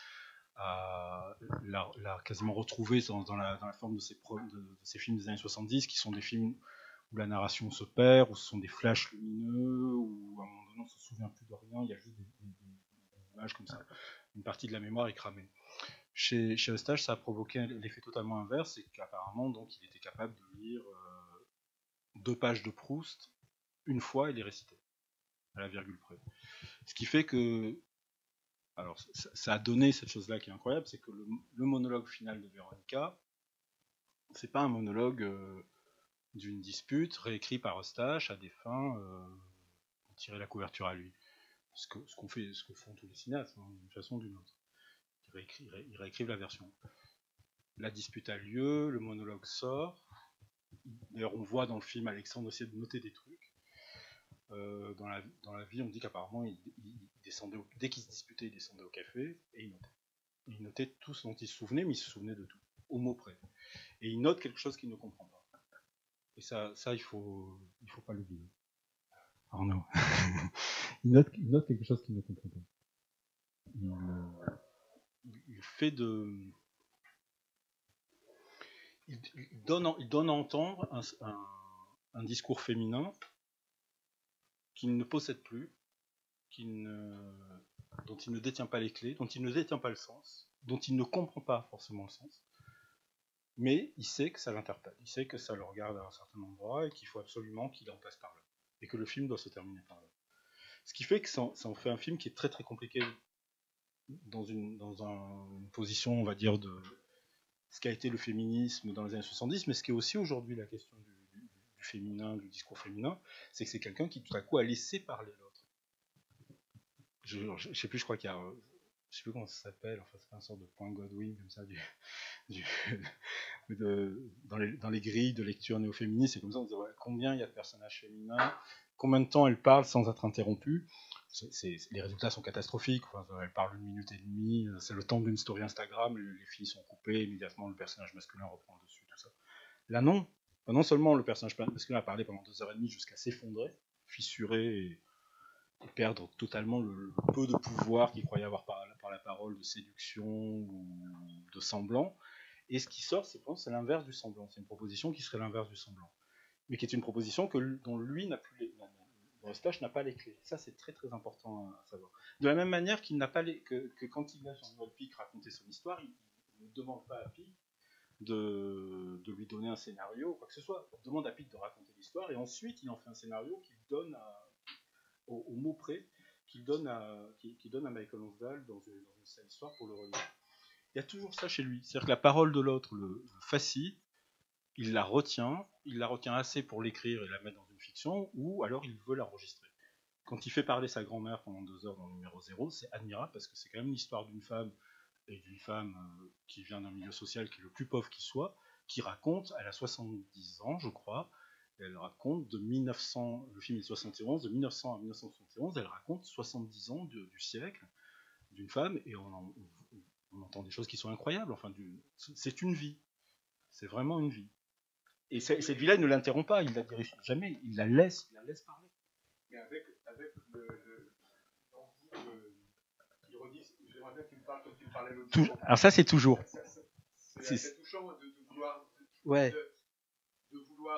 [SPEAKER 2] l'a quasiment retrouvé dans la forme de ces films des années 70, qui sont des films où la narration se perd, où ce sont des flashs lumineux, où à un moment donné on ne se souvient plus de rien, il y a juste des images comme ça. Une partie de la mémoire est cramée. Chez Eustache, ça a provoqué l'effet totalement inverse, c'est qu'apparemment, donc, il était capable de lire 2 pages de Proust, une fois, il est récité, à la virgule près. Ce qui fait que, alors ça a donné cette chose-là qui est incroyable, c'est que le monologue final de Véronica, c'est pas un monologue d'une dispute réécrit par Eustache à des fins pour tirer la couverture à lui. Ce que font tous les cinéastes, hein, d'une façon ou d'une autre. Ils réécrivent la version. La dispute a lieu, le monologue sort. D'ailleurs, on voit dans le film Alexandre essayer de noter des trucs. Dans la vie, on dit qu'apparemment, il descendait dès qu'il se disputait, il descendait au café et il notait. Il notait tout ce dont il se souvenait, mais il se souvenait de tout, au mot près. Et il note quelque chose qu'il ne comprend pas. Et ça il faut pas l'oublier. Arnaud. il note quelque chose qu'il ne comprend pas. Il fait de... Il donne à entendre un discours féminin qu'il ne possède plus, dont il ne détient pas les clés, dont il ne détient pas le sens, dont il ne comprend pas forcément le sens, mais il sait que ça l'interpelle, il sait que ça le regarde à un certain endroit et qu'il faut absolument qu'il en passe par là, et que le film doit se terminer par là. Ce qui fait que ça en fait un film qui est très très compliqué dans une position, on va dire, de ce qu'a été le féminisme dans les années 70, mais ce qui est aussi aujourd'hui la question du féminin, du discours féminin, c'est que c'est quelqu'un qui tout à coup a laissé parler l'autre. Je sais plus, je crois qu'il y a, je sais plus comment ça s'appelle, enfin c'est une sorte de point Godwin comme ça, dans les grilles de lecture néo-féministe, c'est comme ça, on se dit ouais, combien il y a de personnages féminins, combien de temps elles parlent sans être interrompues. Les résultats sont catastrophiques. Enfin, elle parle 1 minute et demie, c'est le temps d'une story Instagram, les filles sont coupées, immédiatement le personnage masculin reprend le dessus, tout ça. Là non, non seulement le personnage masculin a parlé pendant 2h30 jusqu'à s'effondrer, fissurer et perdre totalement le peu de pouvoir qu'il croyait avoir par la parole de séduction ou de semblant, et ce qui sort, c'est l'inverse du semblant. C'est une proposition qui serait l'inverse du semblant, mais qui est une proposition dont lui n'a plus Eustache n'a pas les clés. Ça, c'est très très important à savoir. De la même manière qu'il n'a pas que quand il laisse Jean-Noël Pic raconter son histoire, il ne demande pas à Pic de lui donner un scénario ou quoi que ce soit. Il demande à Pic de raconter l'histoire et ensuite il en fait un scénario qu'il donne au mot près, qu'il donne à Michael Lonsdale dans une seule histoire pour le relire. Il y a toujours ça chez lui. C'est-à-dire que la parole de l'autre le fascine, il la retient assez pour l'écrire et la mettre dans une fiction, ou alors il veut l'enregistrer. Quand il fait parler sa grand-mère pendant 2 heures dans le numéro 0, c'est admirable parce que c'est quand même l'histoire d'une femme, et d'une femme qui vient d'un milieu social qui est le plus pauvre qui soit, qui raconte, elle a 70 ans je crois, elle raconte de 1900, le film est 71, de 1900 à 1971, elle raconte 70 ans du siècle d'une femme, et on entend des choses qui sont incroyables, enfin, c'est une vie, c'est vraiment une vie. Et cette vie-là, il ne l'interrompt pas, il ne la dirige jamais, il la laisse parler.
[SPEAKER 1] Mais avec qui redisent, j'aimerais bien que tu me parles comme tu me parlais l'autre jour.
[SPEAKER 2] Alors ça, c'est toujours.
[SPEAKER 1] C'est assez touchant de vouloir, de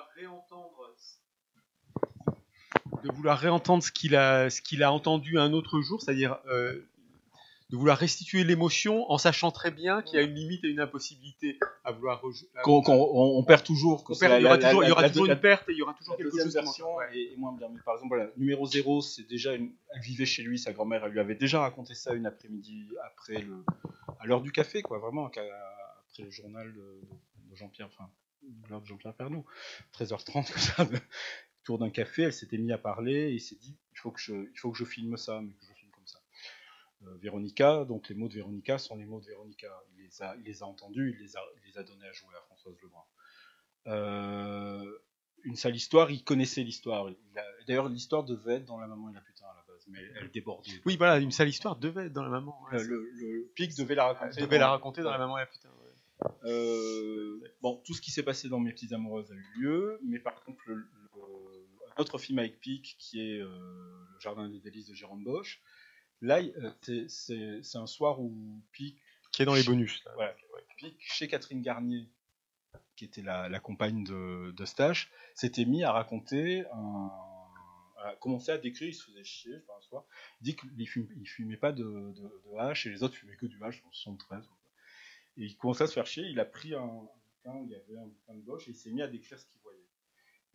[SPEAKER 1] vouloir réentendre ce qu'il a entendu un autre jour, c'est-à-dire de vouloir restituer l'émotion en sachant très bien qu'il y a une limite et une impossibilité à vouloir
[SPEAKER 2] on perd toujours.
[SPEAKER 1] Il y aura toujours une perte et il y aura toujours quelque chose
[SPEAKER 2] est moins bien. Par exemple, voilà, numéro 0, c'est déjà elle vivait chez lui, sa grand-mère, elle lui avait déjà raconté ça une après-midi à l'heure du café, quoi, vraiment après le journal de Jean-Pierre, enfin l'heure de Jean-Pierre Pernaut, 13h30 comme ça, autour d'un café, elle s'était mise à parler et il s'est dit il faut que je filme ça, mais que je filme comme ça. Véronica, donc les mots de Véronica sont les mots de Véronica. Il les a entendus, il les a donnés à jouer à Françoise Lebrun. Une sale histoire, il connaissait l'histoire. D'ailleurs, l'histoire devait être dans La Maman et la Putain à la base, mais elle débordait.
[SPEAKER 1] Oui, voilà, une sale histoire devait être dans La Maman.
[SPEAKER 2] Le Pic devait la raconter.
[SPEAKER 1] Dans La Maman et la Putain.
[SPEAKER 2] Ouais. Bon, tout ce qui s'est passé dans Mes Petites Amoureuses a eu lieu, mais par contre, un autre film avec Pic, qui est Le Jardin des Délices de Jérôme Bosch, là, c'est un soir où Pic,
[SPEAKER 1] qui est dans les bonus, là.
[SPEAKER 2] Voilà, Pic, chez Catherine Garnier, qui était la compagne d'Eustache, s'était mis à raconter, a commencé à décrire, il se faisait chier, je pense, un soir. Il dit qu'il fumait pas de hache et les autres fumaient que du hache en 73. Et il commençait à se faire chier, il a pris un bouquin où il y avait un bouquin de gauche et il s'est mis à décrire ce qu'il voyait.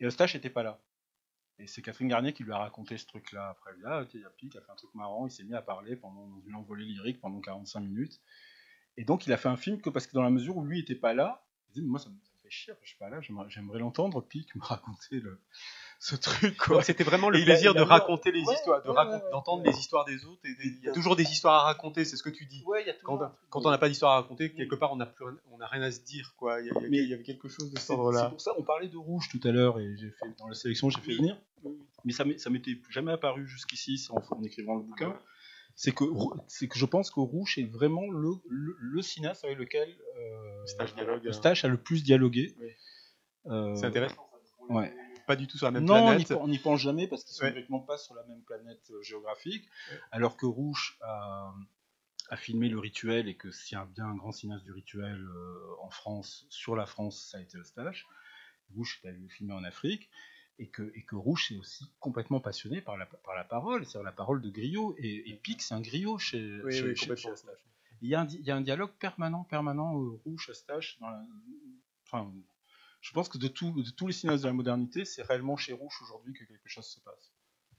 [SPEAKER 2] Et Eustache n'était pas là. Et c'est Catherine Garnier qui lui a raconté ce truc-là. Après, il y a Pic qui a fait un truc marrant, il s'est mis à parler dans une envolée lyrique pendant 45 minutes. Et donc, il a fait un film parce que dans la mesure où lui n'était pas là, il disait, moi, ça me fait chier, je suis pas là, j'aimerais l'entendre, Pic me raconter ce truc.
[SPEAKER 1] Donc, c'était vraiment le plaisir de raconter les histoires, d'entendre les histoires des autres. Il y a toujours des histoires à raconter, c'est ce que tu dis.
[SPEAKER 2] Ouais,
[SPEAKER 1] quand on n'a pas d'histoire à raconter, quelque part, on n'a rien à se dire, quoi. Il y avait quelque chose de cet ordre-là.
[SPEAKER 2] C'est pour ça, on parlait de Rouge tout à l'heure, et dans la sélection, j'ai fait venir. Mais ça m'était jamais apparu jusqu'ici en écrivant le bouquin. C'est que je pense que Rouge est vraiment le cinéaste avec lequel Eustache a le plus dialogué.
[SPEAKER 1] Oui. C'est intéressant.
[SPEAKER 2] Ouais.
[SPEAKER 1] Pas du tout sur la même planète.
[SPEAKER 2] Non, on n'y pense jamais parce qu'ils sont directement pas sur la même planète géographique. Alors que Rouge a filmé le Rituel, et que s'il y a bien un grand cinéaste du Rituel en France, sur la France, ça a été Eustache. Rouge est allé filmer en Afrique. Et que Rouge est aussi complètement passionné par la parole, c'est-à-dire la parole de griot. Et Pic, c'est un griot chez Eustache. Il y a un dialogue permanent Rouge-Eustache. Je pense que de tous les cinéastes de la modernité, c'est réellement chez Rouge aujourd'hui que quelque chose se passe.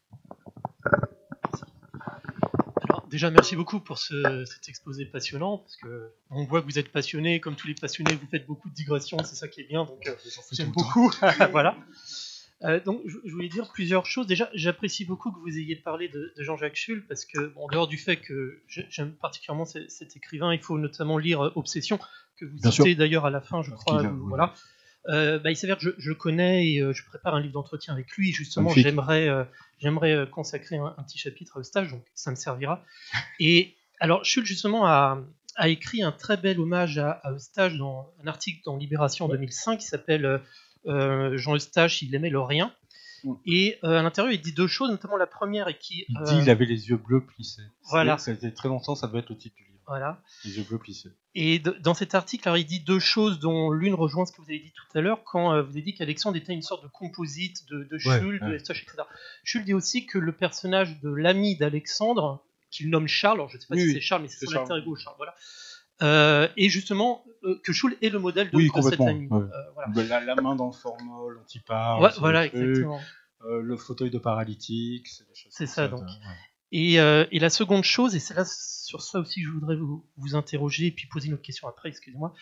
[SPEAKER 4] Alors, déjà, merci beaucoup pour cet exposé passionnant, parce que on voit que vous êtes passionné, comme tous les passionnés, vous faites beaucoup de digressions, c'est ça qui est bien, donc j'aime beaucoup. Voilà. Donc, je voulais dire plusieurs choses. Déjà, j'apprécie beaucoup que vous ayez parlé de Jean-Jacques Schull, parce que, en dehors du fait que j'aime particulièrement cet écrivain, il faut notamment lire Obsession, que vous citez d'ailleurs à la fin, je crois. Voilà. Il s'avère que je connais et je prépare un livre d'entretien avec lui. Justement, j'aimerais consacrer un petit chapitre à Eustache, donc ça me servira. Et alors, Schull, justement, a écrit un très bel hommage à Eustache dans un article dans Libération en 2005 qui s'appelle Jean Eustache, il aimait le rien. Et à l'intérieur, il dit deux choses, notamment la première et qui.
[SPEAKER 2] Il dit il avait les yeux bleus plissés.
[SPEAKER 4] Voilà.
[SPEAKER 2] Ça a été très longtemps, ça devait être le titre du livre.
[SPEAKER 4] Voilà.
[SPEAKER 2] Les yeux bleus plissés.
[SPEAKER 4] Et dans cet article, alors, il dit deux choses, dont l'une rejoint ce que vous avez dit tout à l'heure, quand vous avez dit qu'Alexandre était une sorte de composite de Schull, de Eustache, etc. Schull dit aussi que le personnage de l'ami d'Alexandre, qu'il nomme Charles, alors je ne sais pas si c'est Charles, mais c'est son alter ego, Charles, voilà. Et justement, que Schull est le modèle de cet ami.
[SPEAKER 2] Ouais. Voilà. La main dans le formol dont il parle.
[SPEAKER 4] Ouais, voilà, exactement.
[SPEAKER 2] Le fauteuil de paralytique, c'est des choses.
[SPEAKER 4] C'est ça, donc. Et la seconde chose, et c'est là sur ça aussi que je voudrais vous interroger et puis poser une autre question après, excusez-moi,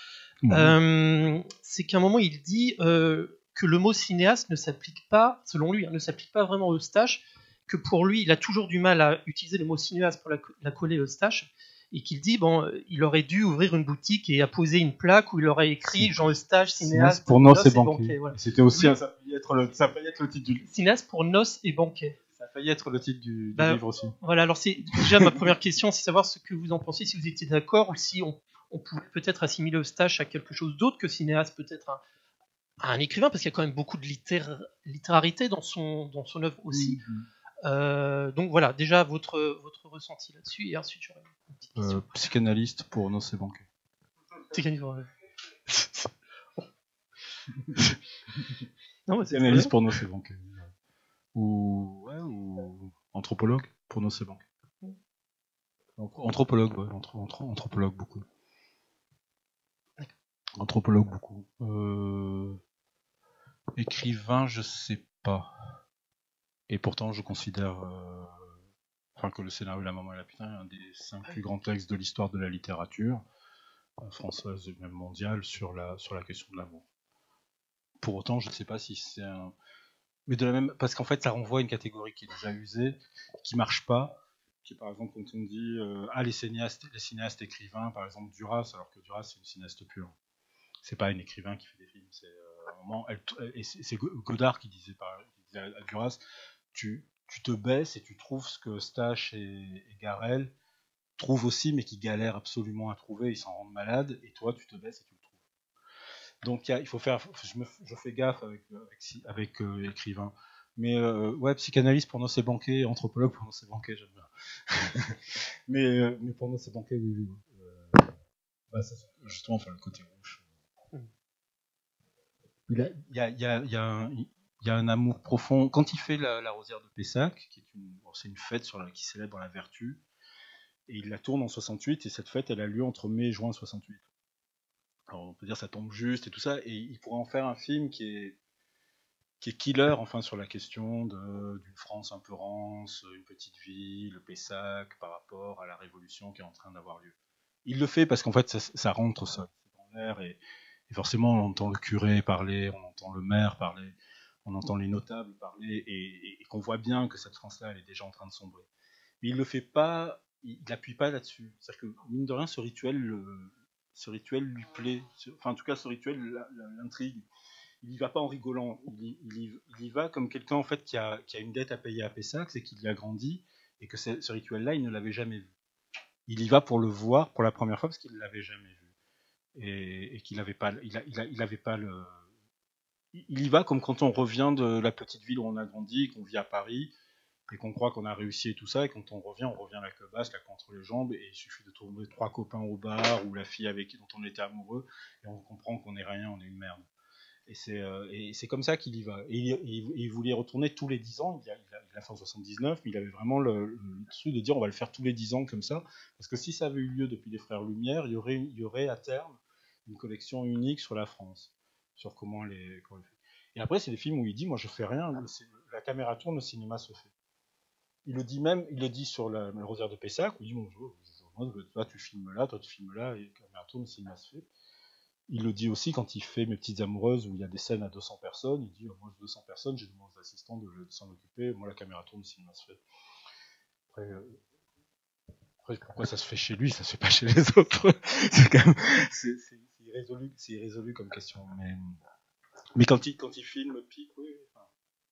[SPEAKER 4] c'est qu'à un moment il dit que le mot cinéaste ne s'applique pas, selon lui, ne s'applique pas vraiment à Eustache, que pour lui il a toujours du mal à utiliser le mot cinéaste pour la coller à Eustache, et qu'il dit il aurait dû ouvrir une boutique et apposer une plaque où il aurait écrit Jean Eustache, cinéaste
[SPEAKER 2] pour noces et banquets.
[SPEAKER 4] Voilà.
[SPEAKER 2] C'était aussi ça faillit être le titre du livre.
[SPEAKER 4] Cinéaste pour noces et banquets.
[SPEAKER 2] Ça a failli être le titre du livre aussi.
[SPEAKER 4] Voilà, alors c'est déjà ma première question, c'est savoir ce que vous en pensez, si vous étiez d'accord, ou si on pouvait peut-être assimiler Eustache à quelque chose d'autre que cinéaste, peut-être à un écrivain, parce qu'il y a quand même beaucoup de littérarité dans son œuvre aussi. Donc voilà, déjà votre ressenti là-dessus, et ensuite j'aurais une petite question.
[SPEAKER 2] Psychanalyste pour noces et banquets.
[SPEAKER 4] Psychanalyste
[SPEAKER 2] Psychanalyste pour noces et banquets. Ou anthropologue pour noces et banquets. Anthropologue, anthropologue beaucoup. Anthropologue beaucoup. Écrivain, je sais pas. Et pourtant, je considère que le scénario de La Maman et la Putain est un des 5 plus grands textes de l'histoire de la littérature française et même mondiale sur la question de l'amour. Pour autant, je ne sais pas si c'est un... Mais de la même... Parce qu'en fait, ça renvoie à une catégorie qui est déjà usée, qui marche pas, qui est par exemple quand on dit les cinéastes écrivains, par exemple Duras, alors que Duras c'est une cinéaste pure. C'est pas une écrivain qui fait des films, c'est un moment... Et c'est Godard qui disait à Duras, tu te baisses et tu trouves ce que Eustache et Garel trouvent aussi, mais qui galèrent absolument à trouver, ils s'en rendent malades, et toi tu te baisses et tu le trouves. Donc il faut faire, je fais gaffe avec écrivain. Mais psychanalyste pour noces et banquets, anthropologue pour noces et banquets, j'aime bien. mais pour noces et banquets, oui. Ça, justement, le côté rouge. Il y a un amour profond. Quand il fait la Rosière de Pessac, c'est une fête qui célèbre la vertu, et il la tourne en 68, et cette fête, elle a lieu entre mai et juin 68. Alors on peut dire ça tombe juste et tout ça, et il pourrait en faire un film qui est qui est killer, enfin, sur la question d'une France un peu rance, une petite ville, le Pessac, par rapport à la révolution qui est en train d'avoir lieu. Il le fait parce qu'en fait, ça rentre ça, dans l'air, et forcément, on entend le curé parler, on entend le maire parler, on entend les notables parler, et qu'on voit bien que cette France-là, elle est déjà en train de sombrer. Mais il le fait pas, il n'appuie pas là-dessus. C'est-à-dire que, mine de rien, ce rituel lui plaît. Enfin, en tout cas, ce rituel l'intrigue. Il y va pas en rigolant. Il y va comme quelqu'un, en fait, qui a une dette à payer à Pessac, c'est qu'il y a grandi, et que ce rituel-là, il ne l'avait jamais vu. Il y va pour le voir pour la première fois parce qu'il ne l'avait jamais vu. Et qu'il n'avait pas, il avait pas le. Il y va comme quand on revient de la petite ville où on a grandi, qu'on vit à Paris, et qu'on croit qu'on a réussi et tout ça, et quand on revient la queue basse, la queue entre les jambes, et il suffit de trouver 3 copains au bar, ou la fille dont on était amoureux, et on comprend qu'on n'est rien, on est une merde. Et c'est comme ça qu'il y va. Et il voulait y retourner tous les 10 ans, il a fait en 79, mais il avait vraiment le truc de dire on va le faire tous les 10 ans comme ça, parce que si ça avait eu lieu depuis les Frères Lumière, il y aurait à terme une collection unique sur la France, sur comment les fait. Et après, c'est des films où il dit moi je fais rien, la caméra tourne, le cinéma se fait. Il le dit sur le Rosaire de Pessac, où il dit toi tu filmes là, et la caméra tourne, le cinéma se fait. Il le dit aussi quand il fait Mes Petites Amoureuses, où il y a des scènes à 200 personnes, il dit moi 200 personnes, j'ai demandé aux assistants de s'en occuper, moi la caméra tourne, le cinéma se fait. Après, pourquoi ça se fait chez lui, ça se fait pas chez les autres? C'est irrésolu comme question. Mais quand il filme Pic, oui. Enfin...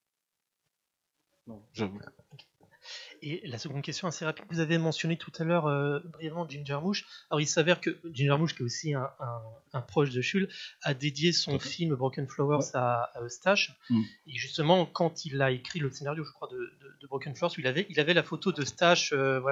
[SPEAKER 2] Non, j'avoue.
[SPEAKER 4] Et la seconde question assez rapide, vous avez mentionné tout à l'heure brièvement Jim Jarmusch. Alors il s'avère que Jim Jarmusch, qui est aussi un proche de Schul, a dédié son film Broken Flowers à Eustache. Et justement, quand il a écrit le scénario, je crois, de Broken Flowers, il avait la photo de Eustache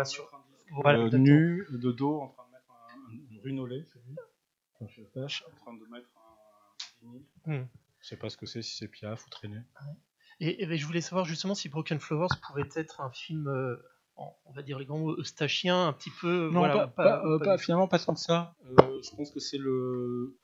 [SPEAKER 2] nu, de dos, en train de mettre un runolé, Eustache, en train de mettre un vinyle. Je sais pas ce que c'est, si c'est Piaf ou Traîné.
[SPEAKER 4] Et je voulais savoir justement si Broken Flowers pouvait être un film, on va dire les grands mots, eustachien, un petit peu.
[SPEAKER 2] Non, voilà, finalement pas tant que ça. Je pense que c'est le.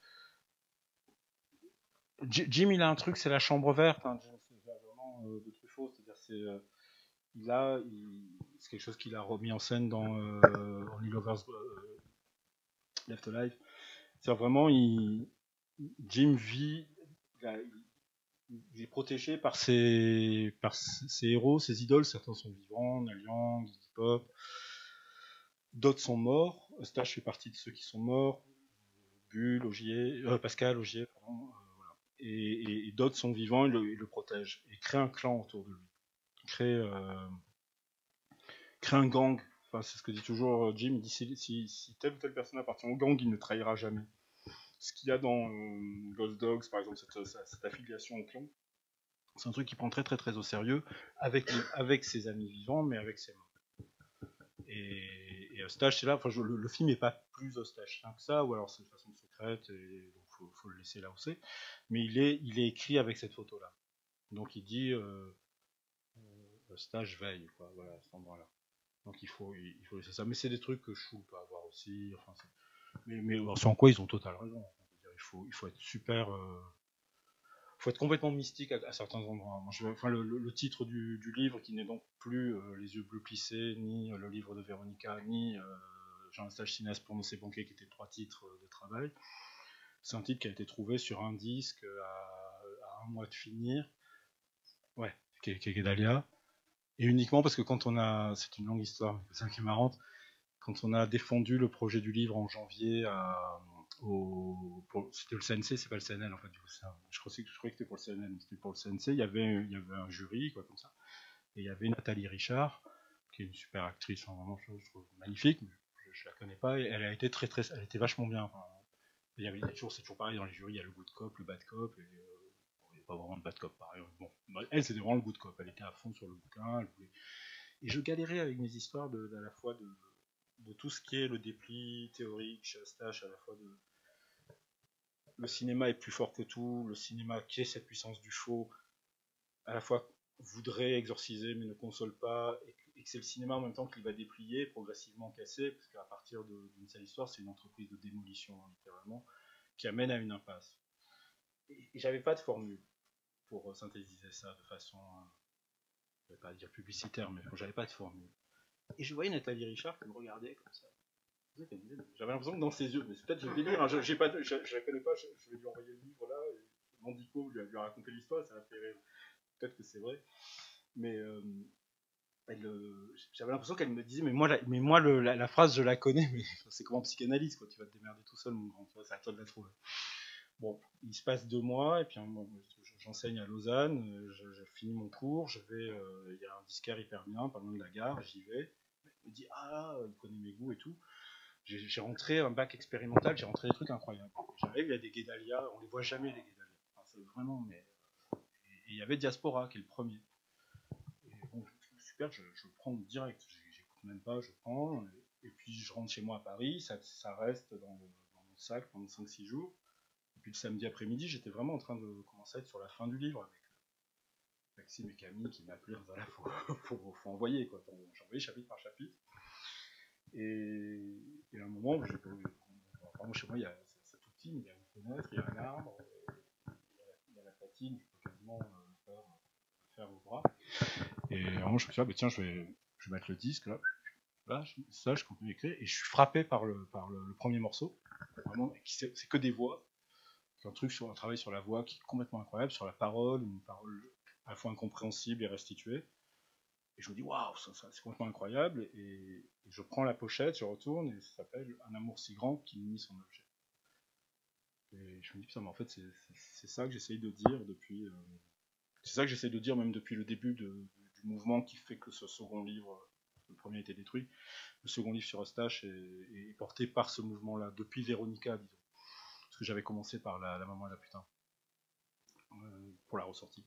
[SPEAKER 2] Jim, il a un truc, c'est la chambre verte. Hein. C'est vraiment de Truffaut, c'est-à-dire c'est quelque chose qu'il a remis en scène dans Only Lovers Left Alive. C'est vraiment, Jim vit. Il est protégé par ses héros, ses idoles. Certains sont vivants, Neil Young, Iggy Pop. D'autres sont morts. Eustache fait partie de ceux qui sont morts. Bull, Pascal, Augier, pardon. Voilà. Et d'autres sont vivants, ils le protègent. Et crée un clan autour de lui. Crée un gang. Enfin, c'est ce que dit toujours Jim. Il dit si telle ou telle personne appartient au gang, il ne trahira jamais. Ce qu'il y a dans Ghost Dogs, par exemple, cette affiliation au clan, c'est un truc qu'il prend très très très au sérieux, avec ses amis vivants, mais avec ses morts. Et Eustache, c'est là, le film n'est pas plus eustachien que ça, ou alors c'est de façon secrète, et donc faut le laisser là où c'est, mais il est écrit avec cette photo-là. Donc il dit Eustache veille, quoi, voilà, à cet endroit-là. Donc il faut laisser ça. Mais c'est des trucs que Schul peut avoir aussi, enfin, mais sans quoi ils ont total raison. Il faut être super. Faut être complètement mystique à certains endroits. Le titre du livre, qui n'est donc plus Les yeux bleus plissés, ni le livre de Véronica, ni J'ai un stage cinéaste pour Noce Banquet, qui étaient 3 titres de travail. C'est un titre qui a été trouvé sur un disque à 1 mois de finir. Ouais, qui est d'Alia. Et uniquement parce que quand on a. C'est une longue histoire, c'est ça qui est marrante. Quand on a défendu le projet du livre en janvier c'était le CNC, c'est pas le CNL en fait. Je croyais que c'était pour le CNL, mais c'était pour le CNC. Il y avait un jury, quoi, comme ça. Et il y avait Nathalie Richard, qui est une super actrice, vraiment, je trouve magnifique. Mais je la connais pas. Et elle a été elle était vachement bien. Enfin, c'est toujours pareil dans les jurys. Il y a le good cop, le bad cop. Et, il n'y a pas vraiment de bad cop, pareil. Bon, elle, c'était vraiment le good cop. Elle était à fond sur le bouquin. Et je galérais avec mes histoires à la fois de tout ce qui est le dépli théorique chez Eustache, à la fois le cinéma est plus fort que tout, le cinéma qui est cette puissance du faux, à la fois voudrait exorciser mais ne console pas, et que c'est le cinéma en même temps qu'il va déplier, progressivement casser, parce qu'à partir d'une seule histoire, c'est une entreprise de démolition, littéralement, qui amène à une impasse. Et j'avais pas de formule. pour synthétiser ça de façon, je ne vais pas dire publicitaire, mais j'avais pas de formule. Et je voyais Nathalie Richard qui me regardait comme ça. J'avais l'impression que dans ses yeux, mais c'est peut-être je vais lire, hein, je la connais pas, je vais lui envoyer le livre là, et Mandico lui a raconté l'histoire, ça m'a fait rire. Peut-être que c'est vrai, mais j'avais l'impression qu'elle me disait, mais moi la phrase je la connais, mais c'est comme en psychanalyse, quoi, tu vas te démerder tout seul, mon grand, c'est à toi de la trouver. Bon, il se passe 2 mois, et puis j'enseigne à Lausanne, je finis mon cours, il y a un disquaire hyper bien, pas loin de la gare, j'y vais, il me dit, il connaît mes goûts et tout. J'ai rentré un bac expérimental, j'ai rentré des trucs incroyables. J'arrive, il y a des guédalias, on les voit jamais les guédalias. Enfin, c'est vraiment, mais. Et il y avait Diaspora qui est le premier. Et bon, super, je prends direct, j'écoute même pas, je prends. Et puis je rentre chez moi à Paris, ça reste dans mon sac pendant 5-6 jours. Et puis le samedi après-midi, j'étais vraiment en train de commencer à être sur la fin du livre avec Maxime et Camille qui m'appelaient, voilà, faut envoyer, quoi. J'envoyais chapitre par chapitre. Et à un moment, vraiment chez moi, c'est tout petit, mais il y a une fenêtre, il y a un arbre, il y a la platine, je peux quasiment faire au bras. Et à un moment, je me suis dit, tiens, je vais mettre le disque là. Là, je continue d'écrire, et je suis frappé par le premier morceau. Vraiment, c'est que des voix. C'est un truc sur un travail sur la voix qui est complètement incroyable, sur la parole, une parole à la fois incompréhensible et restituée. Et je me dis, waouh, ça c'est complètement incroyable. Et je prends la pochette, je retourne, et ça s'appelle Un amour si grand qu'il nie son objet. Et je me dis, putain, mais en fait, c'est ça que j'essaye de dire depuis. C'est ça que j'essaye de dire même depuis le début du mouvement qui fait que ce second livre, le premier a été détruit, le second livre sur Eustache est porté par ce mouvement-là, depuis Véronica, disons. Parce que j'avais commencé par la maman et la putain, pour la ressortie.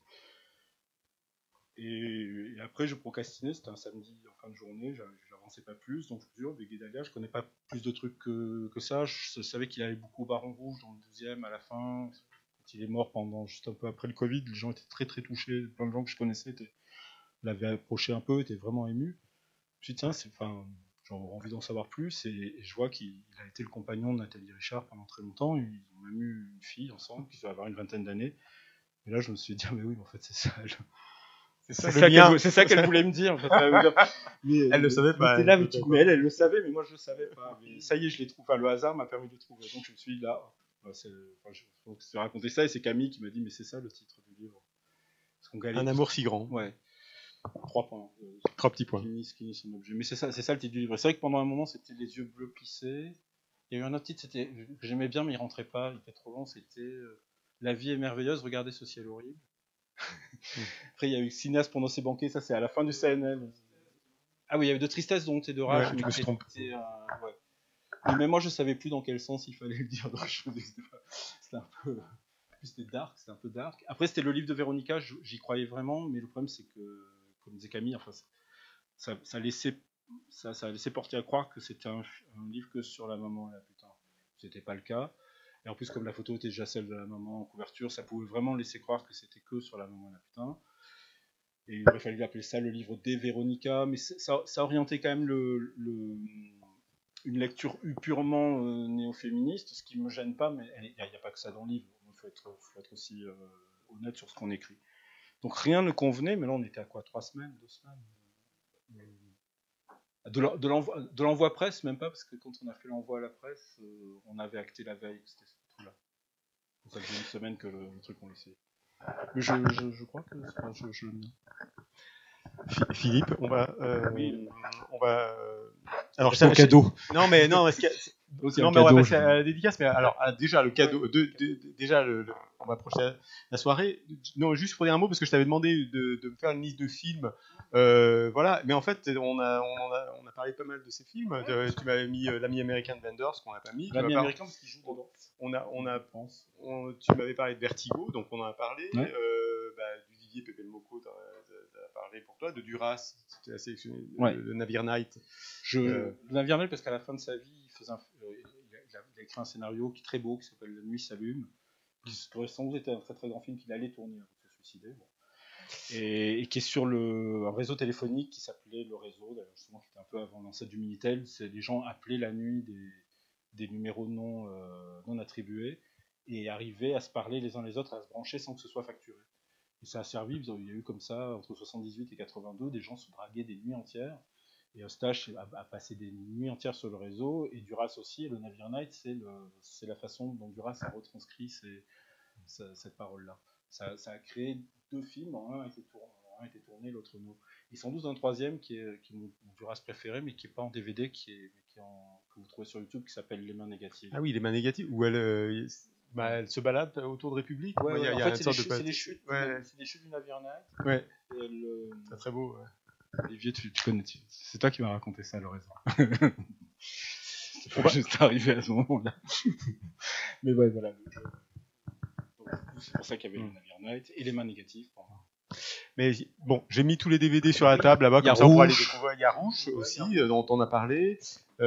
[SPEAKER 2] Et après, je procrastinais, c'était un samedi en fin de journée, j'avançais pas plus, donc je me dis, des Guédalias, je connais pas plus de trucs que ça. Je savais qu'il allait beaucoup au Baron Rouge dans le 12e à la fin. Quand il est mort juste un peu après le Covid, les gens étaient très très touchés, plein de gens que je connaissais l'avaient approché un peu, étaient vraiment émus. Je me suis dit, tiens, j'ai envie d'en savoir plus, et je vois qu'il a été le compagnon de Nathalie Richard pendant très longtemps. Ils ont même eu une fille ensemble qui doit avoir une 20aine d'années. Et là, je me suis dit, mais oui, en fait, c'est ça. C'est ça qu'elle voulait me dire. En fait. Mais, elle le savait pas. Mais elle le savait, mais moi je le savais pas. Mais ça y est, je l'ai trouvé. Enfin, le hasard m'a permis de le trouver. Donc je me suis dit là, je vais raconter ça, et c'est Camille qui m'a dit, mais c'est ça le titre du livre.
[SPEAKER 1] Un amour si grand.
[SPEAKER 2] Ouais. 3 points.
[SPEAKER 1] 3 petits points.
[SPEAKER 2] Qui nie son objet. Mais c'est ça le titre du livre. C'est vrai que pendant un moment, c'était Les yeux bleus plissés. Il y a eu un autre titre, que j'aimais bien, mais il rentrait pas, il était trop long. C'était La vie est merveilleuse, regardez ce ciel horrible. Après, il y a eu Cinéaste pendant ses banquets, ça c'est à la fin du CNL. Ah oui, il y a eu De tristesse, de honte et de rage.
[SPEAKER 1] Ouais, je me suis trompé.
[SPEAKER 2] Ouais. Mais même moi, je savais plus dans quel sens il fallait le dire. Donc c'était un peu. C'était dark, c'était un peu dark. Après, c'était le livre de Véronica, j'y croyais vraiment, mais le problème, c'est que, comme disait Camille, enfin, ça laissait porter à croire que c'était un livre que sur la maman et la putain. C'était pas le cas. Et en plus, comme la photo était déjà celle de la maman en couverture, ça pouvait vraiment laisser croire que c'était que sur la maman et la putain. Et il aurait fallu appeler ça le livre des Véronica, mais ça orientait quand même une lecture purement néo-féministe, ce qui me gêne pas, mais il n'y a pas que ça dans le livre. Il faut être aussi honnête sur ce qu'on écrit. Donc rien ne convenait, mais là on était à quoi, 2 semaines de l'envoi presse, même pas, parce que quand on a fait l'envoi à la presse, on avait acté la veille, c'était tout là. Donc ça faisait une semaine que le truc on laissait. Mais je crois que je le mets.
[SPEAKER 1] Philippe, on va.
[SPEAKER 2] Alors c'est un cadeau.
[SPEAKER 1] Non, mais on va passer à la dédicace. Mais alors déjà le cadeau, on va approcher la soirée. Non, juste pour dire un mot parce que je t'avais demandé de me faire une liste de films. Voilà, mais en fait on a parlé pas mal de ces films. Tu m'avais mis L'ami américain de Wenders qu'on n'a pas mis.
[SPEAKER 2] L'ami américain parce qu'il joue dedans.
[SPEAKER 1] Tu m'avais parlé de Vertigo, donc on en a parlé.
[SPEAKER 2] Ouais.
[SPEAKER 1] Du Didier Pépé-Moko, t'as parlé pour toi. De Duras, tu as sélectionné
[SPEAKER 2] le
[SPEAKER 1] Navire Night.
[SPEAKER 2] Le Navire Night parce qu'à la fin de sa vie, il a écrit un scénario qui est très beau qui s'appelle La nuit s'allume, qui aurait sans doute été un très très grand film qu'il allait tourner avant de se suicider. Bon. Et qui est sur un réseau téléphonique qui s'appelait Le Réseau, d'ailleurs justement qui était un peu avant l'ancêtre du Minitel. C'est des gens appelaient la nuit des numéros non attribués et arrivaient à se parler les uns les autres, à se brancher sans que ce soit facturé. Et ça a servi, il y a eu comme ça, entre 78 et 82, des gens se draguaient des nuits entières. Et Eustache a passé des nuits entières sur le réseau, et Duras aussi. Et le Navire Night, c'est la façon dont Duras a retranscrit cette parole-là. Ça a créé 2 films, un a été tourné, l'autre non. Et sans doute un troisième qui est mon Duras préféré, mais qui n'est pas en DVD, que vous trouvez sur YouTube, qui s'appelle Les Mains Négatives.
[SPEAKER 1] Ah oui, Les Mains Négatives, où elle se balade autour de République.
[SPEAKER 2] Ouais, ouais, en fait, c'est des chutes du Navire Night.
[SPEAKER 1] Ouais. C'est très beau. Ouais.
[SPEAKER 2] Olivier, tu connais, c'est toi qui m'as raconté ça, le raison. C'est arrivé à ce moment-là. Mais ouais, voilà. Donc, c'est pour ça qu'il y avait le Navire Night et Les Mains Négatives.
[SPEAKER 1] Mais bon, j'ai mis tous les DVD sur la table là-bas, comme ça on pourra les découvrir. Il y a Rouge aussi, dont on a parlé.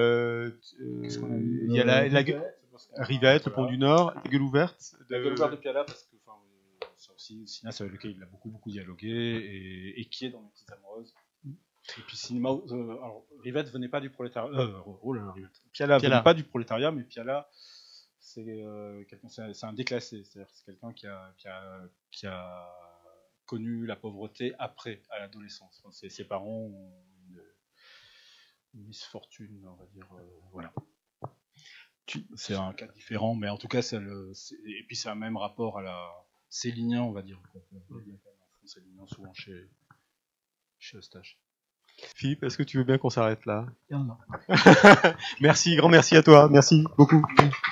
[SPEAKER 1] Il y a la Rivette, Le Pont du Nord, La Gueule ouverte.
[SPEAKER 2] La Gueule ouverte de Piala, parce que c'est aussi un cinéaste avec lequel il a beaucoup dialogué et qui est dans Les Petites Amoureuses. Et puis cinéma, alors Rivette venait pas du prolétariat. Rivette. Piala venait pas du prolétariat, mais Piala c'est un déclassé, c'est-à-dire que c'est quelqu'un qui a connu la pauvreté après, à l'adolescence. Enfin, ses parents ont une misfortune, on va dire. Voilà. C'est un cas différent, mais en tout cas, et puis c'est un même rapport à célinien, on va dire. Célinien souvent chez Eustache.
[SPEAKER 1] Philippe, est-ce que tu veux bien qu'on s'arrête là?
[SPEAKER 4] Non.
[SPEAKER 1] Merci, grand merci à toi. Merci beaucoup.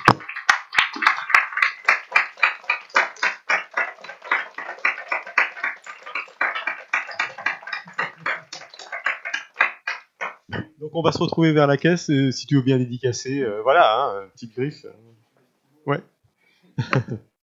[SPEAKER 1] Donc on va se retrouver vers la caisse, si tu veux bien dédicacer. Voilà, petite griffe. Ouais.